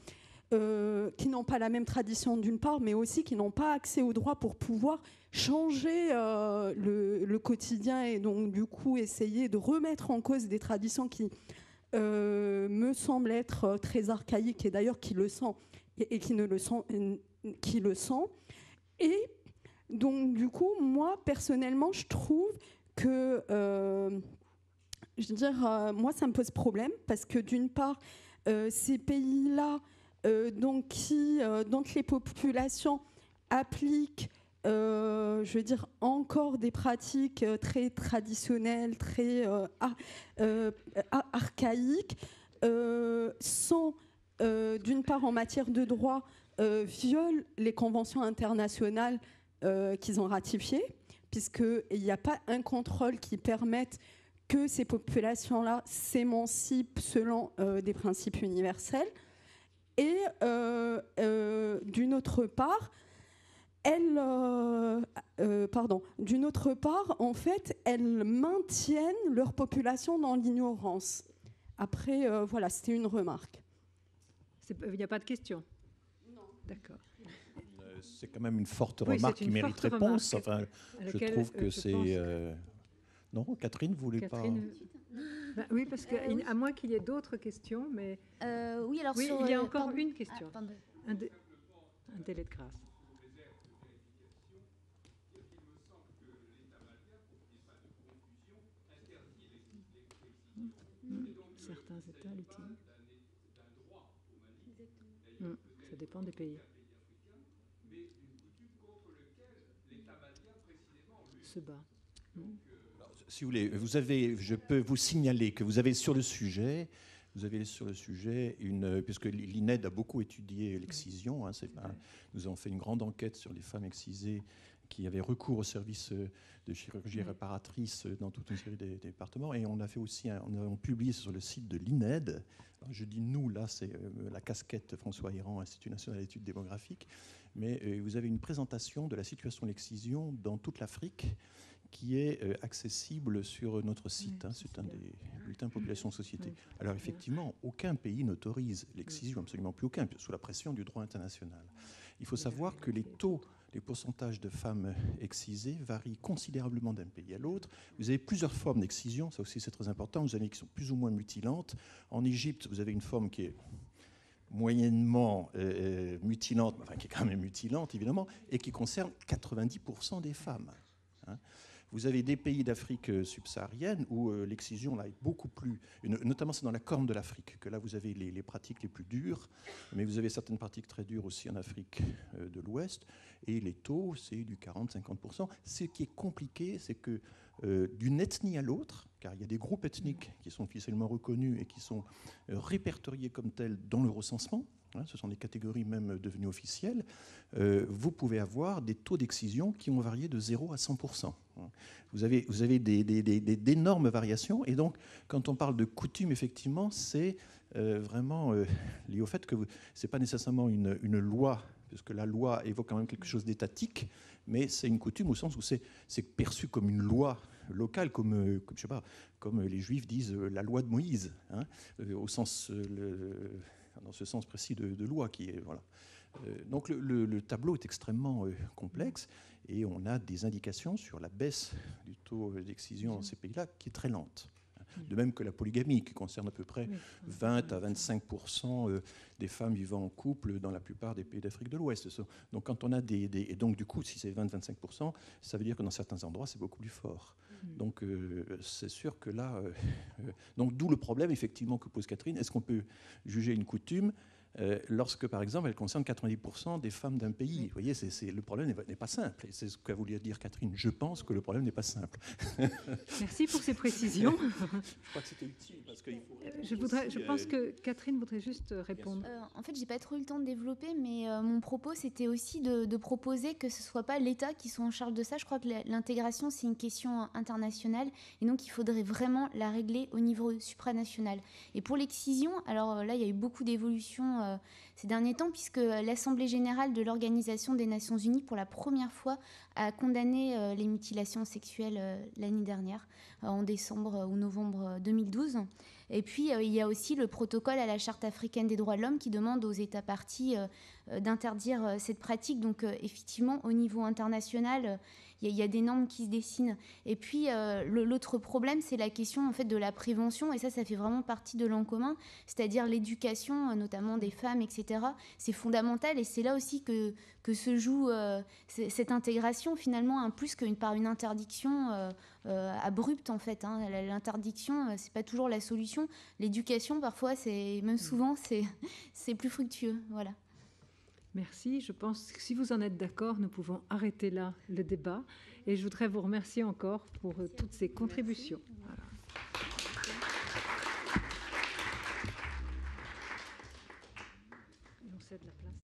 euh, qui n'ont pas la même tradition d'une part, mais aussi qui n'ont pas accès aux droits pour pouvoir changer euh, le, le quotidien et donc du coup essayer de remettre en cause des traditions qui euh, me semblent être très archaïques et d'ailleurs qui le sont et, et qui ne le sont, qui le sont. Et donc du coup, moi personnellement, je trouve que euh, je veux dire, euh, moi ça me pose problème parce que d'une part, euh, ces pays-là, euh, donc qui, euh, donc les populations appliquent Euh, je veux dire, encore des pratiques euh, très traditionnelles, très euh, ar euh, ar archaïques, euh, sont, euh, d'une part, en matière de droit, euh, violent les conventions internationales euh, qu'ils ont ratifiées, puisqu'il n'y a pas un contrôle qui permette que ces populations-là s'émancipent selon euh, des principes universels. Et euh, euh, d'une autre part, Elles, euh, euh, pardon, d'une autre part, en fait, elles maintiennent leur population dans l'ignorance. Après, euh, voilà, c'était une remarque. Il n'y a pas de question. Non. D'accord. Euh, c'est quand même une forte oui, remarque une qui mérite réponse. Enfin, je trouve que je c'est... Euh... Non, Catherine, vous voulez Catherine... pas... Ben, oui, parce que, euh, oui. à moins qu'il y ait d'autres questions, mais... Euh, oui, alors oui, sur, il y a euh, encore pardon. une question. Ah, un, dé... un délai de grâce. Certains États l'utilisent. Mmh, ça dépend des pays. Se bat. Mmh. Alors, si vous voulez, vous avez, je peux vous signaler que vous avez sur le sujet, vous avez sur le sujet une, puisque l'I N E D a beaucoup étudié l'excision. Hein, c'est, hein, nous avons fait une grande enquête sur les femmes excisées qui avaient recours au service de chirurgie réparatrice dans toute une série des départements. Et on a fait aussi, un, on a publié sur le site de l'I N E D. Alors je dis nous, là, c'est euh, la casquette François Héran, Institut national d'études démographiques. Mais euh, vous avez une présentation de la situation de l'excision dans toute l'Afrique qui est euh, accessible sur notre site. Hein, c'est un des bulletins population société. Alors effectivement, aucun pays n'autorise l'excision, absolument plus aucun, sous la pression du droit international. Il faut savoir que les taux, les pourcentages de femmes excisées varient considérablement d'un pays à l'autre. Vous avez plusieurs formes d'excision, ça aussi c'est très important. Vous avez qui sont plus ou moins mutilantes. En Égypte, vous avez une forme qui est moyennement euh, mutilante, enfin qui est quand même mutilante évidemment, et qui concerne quatre-vingt-dix pour cent des femmes. Hein. Vous avez des pays d'Afrique subsaharienne où euh, l'excision là est beaucoup plus, notamment c'est dans la Corne de l'Afrique que là vous avez les, les pratiques les plus dures, mais vous avez certaines pratiques très dures aussi en Afrique euh, de l'Ouest, et les taux c'est du quarante à cinquante pour cent. Ce qui est compliqué, c'est que euh, d'une ethnie à l'autre, car il y a des groupes ethniques qui sont officiellement reconnus et qui sont euh, répertoriés comme tels dans le recensement, hein, ce sont des catégories même devenues officielles, euh, vous pouvez avoir des taux d'excision qui ont varié de zéro à cent pour cent. Vous avez, vous avez des, des, des, des, d'énormes variations, et donc quand on parle de coutume, effectivement, c'est euh, vraiment euh, lié au fait que ce n'est pas nécessairement une, une loi, puisque la loi évoque quand même quelque chose d'étatique, mais c'est une coutume au sens où c'est, c'est perçu comme une loi locale, comme, comme, je sais pas, comme les Juifs disent euh, la loi de Moïse, hein, euh, au sens, euh, le, dans ce sens précis de, de loi qui est, voilà. Euh, donc le, le, le tableau est extrêmement euh, complexe, et on a des indications sur la baisse du taux d'excision dans ces pays-là qui est très lente. De même que la polygamie, qui concerne à peu près vingt à vingt-cinq pour cent des femmes vivant en couple dans la plupart des pays d'Afrique de l'Ouest. Donc quand on a des, des et donc du coup, si c'est vingt à vingt-cinq pour cent, ça veut dire que dans certains endroits, c'est beaucoup plus fort. Donc euh, c'est sûr que là, euh, euh, donc d'où le problème effectivement que pose Catherine. Est-ce qu'on peut juger une coutume Euh, lorsque, par exemple, elle concerne quatre-vingt-dix pour cent des femmes d'un pays? Vous voyez, c'est, c'est, le problème n'est, n'est pas simple. Et c'est ce qu'a voulu dire Catherine. Je pense que le problème n'est pas simple. Merci pour ces précisions. Je crois que c'était utile. Parce qu'il faut je, voudrais, je pense que Catherine voudrait juste répondre. Euh, en fait, je n'ai pas trop eu le temps de développer, mais euh, mon propos, c'était aussi de, de proposer que ce ne soit pas l'État qui soit en charge de ça. Je crois que l'intégration, c'est une question internationale, et donc il faudrait vraiment la régler au niveau supranational. Et pour l'excision, alors là, il y a eu beaucoup d'évolutions euh, ces derniers temps, puisque l'Assemblée générale de l'Organisation des Nations Unies, pour la première fois, a condamné euh, les mutilations sexuelles euh, l'année dernière, euh, en décembre ou novembre deux mille douze. Et puis, euh, il y a aussi le protocole à la Charte africaine des droits de l'homme qui demande aux États parties euh, euh, d'interdire euh, cette pratique. Donc, euh, effectivement, au niveau international, euh, il y, y a des normes qui se dessinent. Et puis, euh, l'autre problème, c'est la question en fait, de la prévention. Et ça, ça fait vraiment partie de l'en commun, c'est-à-dire l'éducation, euh, notamment des femmes, et cetera. C'est fondamental. Et c'est là aussi que, que se joue euh, cette intégration, finalement, hein, plus qu'une par une interdiction euh, euh, abrupte, en fait. Hein. L'interdiction, euh, c'est pas toujours la solution. L'éducation, parfois, c'est même souvent, c'est plus fructueux. Voilà. Merci. Je pense que si vous en êtes d'accord, nous pouvons arrêter là le débat. Et je voudrais vous remercier encore pour euh, toutes ces contributions.